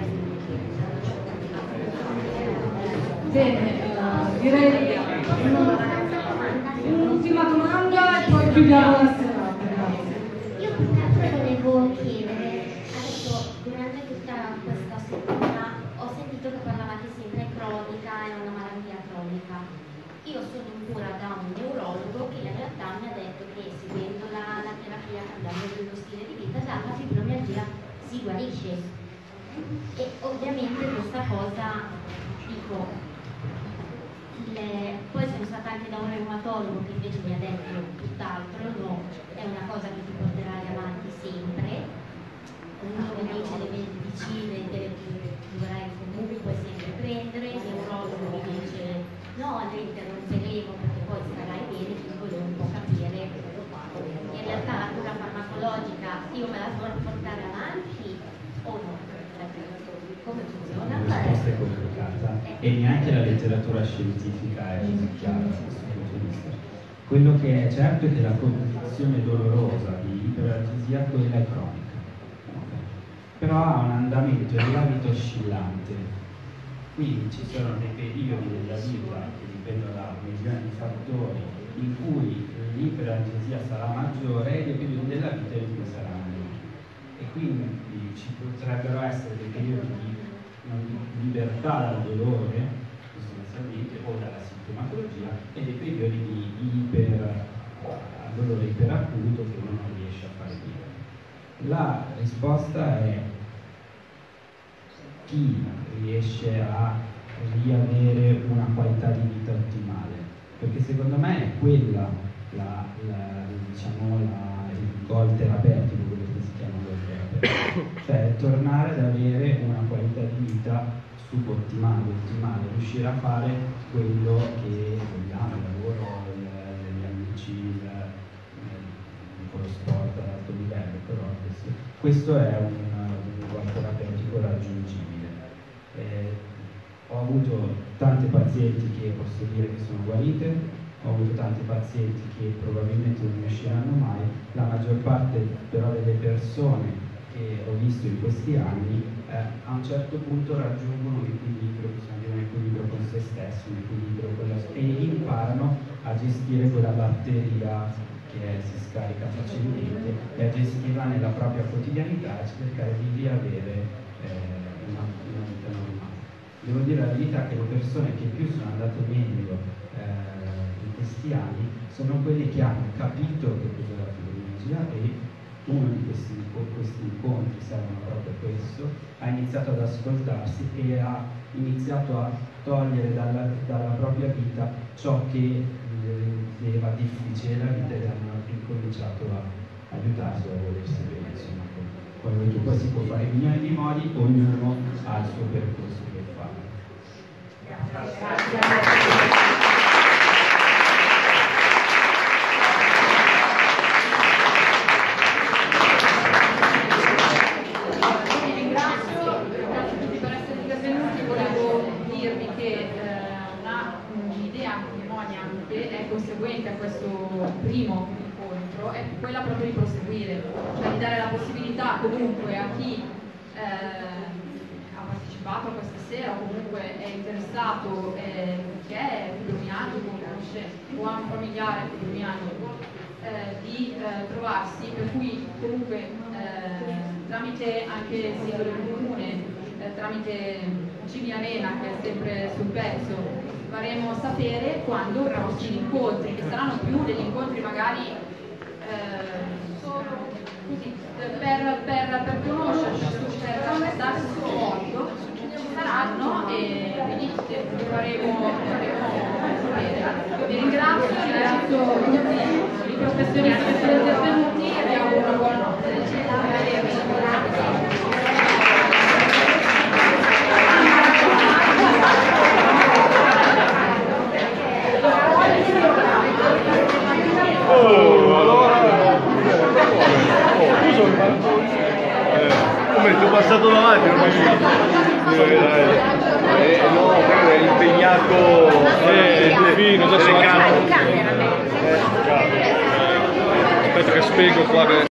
Bene, uh, direi un'ultima domanda e poi chiudiamo la serata. Grazie. Io più che altro volevo chiedere, adesso durante tutta questa settimana ho sentito che parlavate sempre cronica e una malattia cronica. Io sono in cura da un neurologo che in realtà mi ha detto che seguendo la, la terapia, cambiando dello stile di vita, già la fibromialgia si guarisce. E ovviamente questa cosa, dico, Le... poi sono stata anche da un reumatologo che invece mi ha detto tutt'altro, no, è una cosa che ti porterai avanti sempre, uno mi dice le medicine che dovrai comunque sempre prendere, il neurologo mi dice no, le interromperemo perché poi starai bene, quindi volevo un po' capire. In realtà la cura farmacologica io me la devo portare avanti o no? Come funziona? La risposta è complicata e neanche la letteratura scientifica è così chiara da questo punto di vista. Quello che è certo è che la condizione dolorosa di iperalgesia quella è cronica, però ha un andamento della vita oscillante, quindi ci sono dei periodi della vita che dipendono da milioni di fattori in cui l'iperalgesia sarà maggiore e dei periodi della vita in cui sarà minore, e quindi ci potrebbero essere dei periodi di libertà dal dolore sostanzialmente o dalla sintomatologia e dei periodi di iper dolore iperacuto che uno non riesce a fare bene. La risposta è chi riesce a riavere una qualità di vita ottimale, perché secondo me è quella la, la, diciamo, la, il goal terapeutico, quello che si chiama goal terapeutico, cioè tornare ad avere una qualità di vita subottimale, ottimale, riuscire a fare quello che vogliamo, il lavoro, gli amici, il, il, lo sport ad alto livello, però questo, questo è un, un goal terapeutico raggiungibile. Eh, ho avuto tante pazienti che posso dire che sono guarite, ho avuto tanti pazienti che probabilmente non ne usciranno mai, la maggior parte però delle persone che ho visto in questi anni eh, a un certo punto raggiungono un equilibrio, bisogna dire un equilibrio con se stessi, un equilibrio con la, e imparano a gestire quella batteria che si scarica facilmente e a gestirla nella propria quotidianità e cercare di riavere eh, una, una vita normale. Devo dire la verità che le persone che più sono andate meglio eh, in questi anni sono quelle che hanno capito che cos'è la fibromialgia e uno di questi, questi incontri servono proprio a questo, ha iniziato ad ascoltarsi e ha iniziato a togliere dalla, dalla propria vita ciò che rendeva difficile la vita ed hanno incominciato a aiutarsi a volersi bene, insomma, quello che poi si può fare in milioni di modi, ognuno ha il suo percorso per fare. Grazie. Conseguente a questo primo incontro è quella proprio di proseguire, cioè di dare la possibilità comunque a chi eh, ha partecipato a questa sera o comunque è interessato, eh, che è fibromialgico, conosce o ha un familiare fibromialgico, eh, di eh, trovarsi, per cui comunque eh, tramite anche il sito del comune, eh, tramite Gini Arena che è sempre sul pezzo, faremo sapere quando i prossimi incontri, che saranno più degli incontri magari eh, così, per, per, per conoscerci, per darsi supporto, ci saranno e quindi faremo, faremo sapere. Vi ringrazio, ringrazio tutti i professionisti che sono intervenuti e vi auguro una buona notte. Oh, allora... Oh, scusa, eh, come ti ho passato davanti, non mi dici? Eh, no, è impegnato... Eh, fino, adesso... Eh, aspetta che spiego qua che...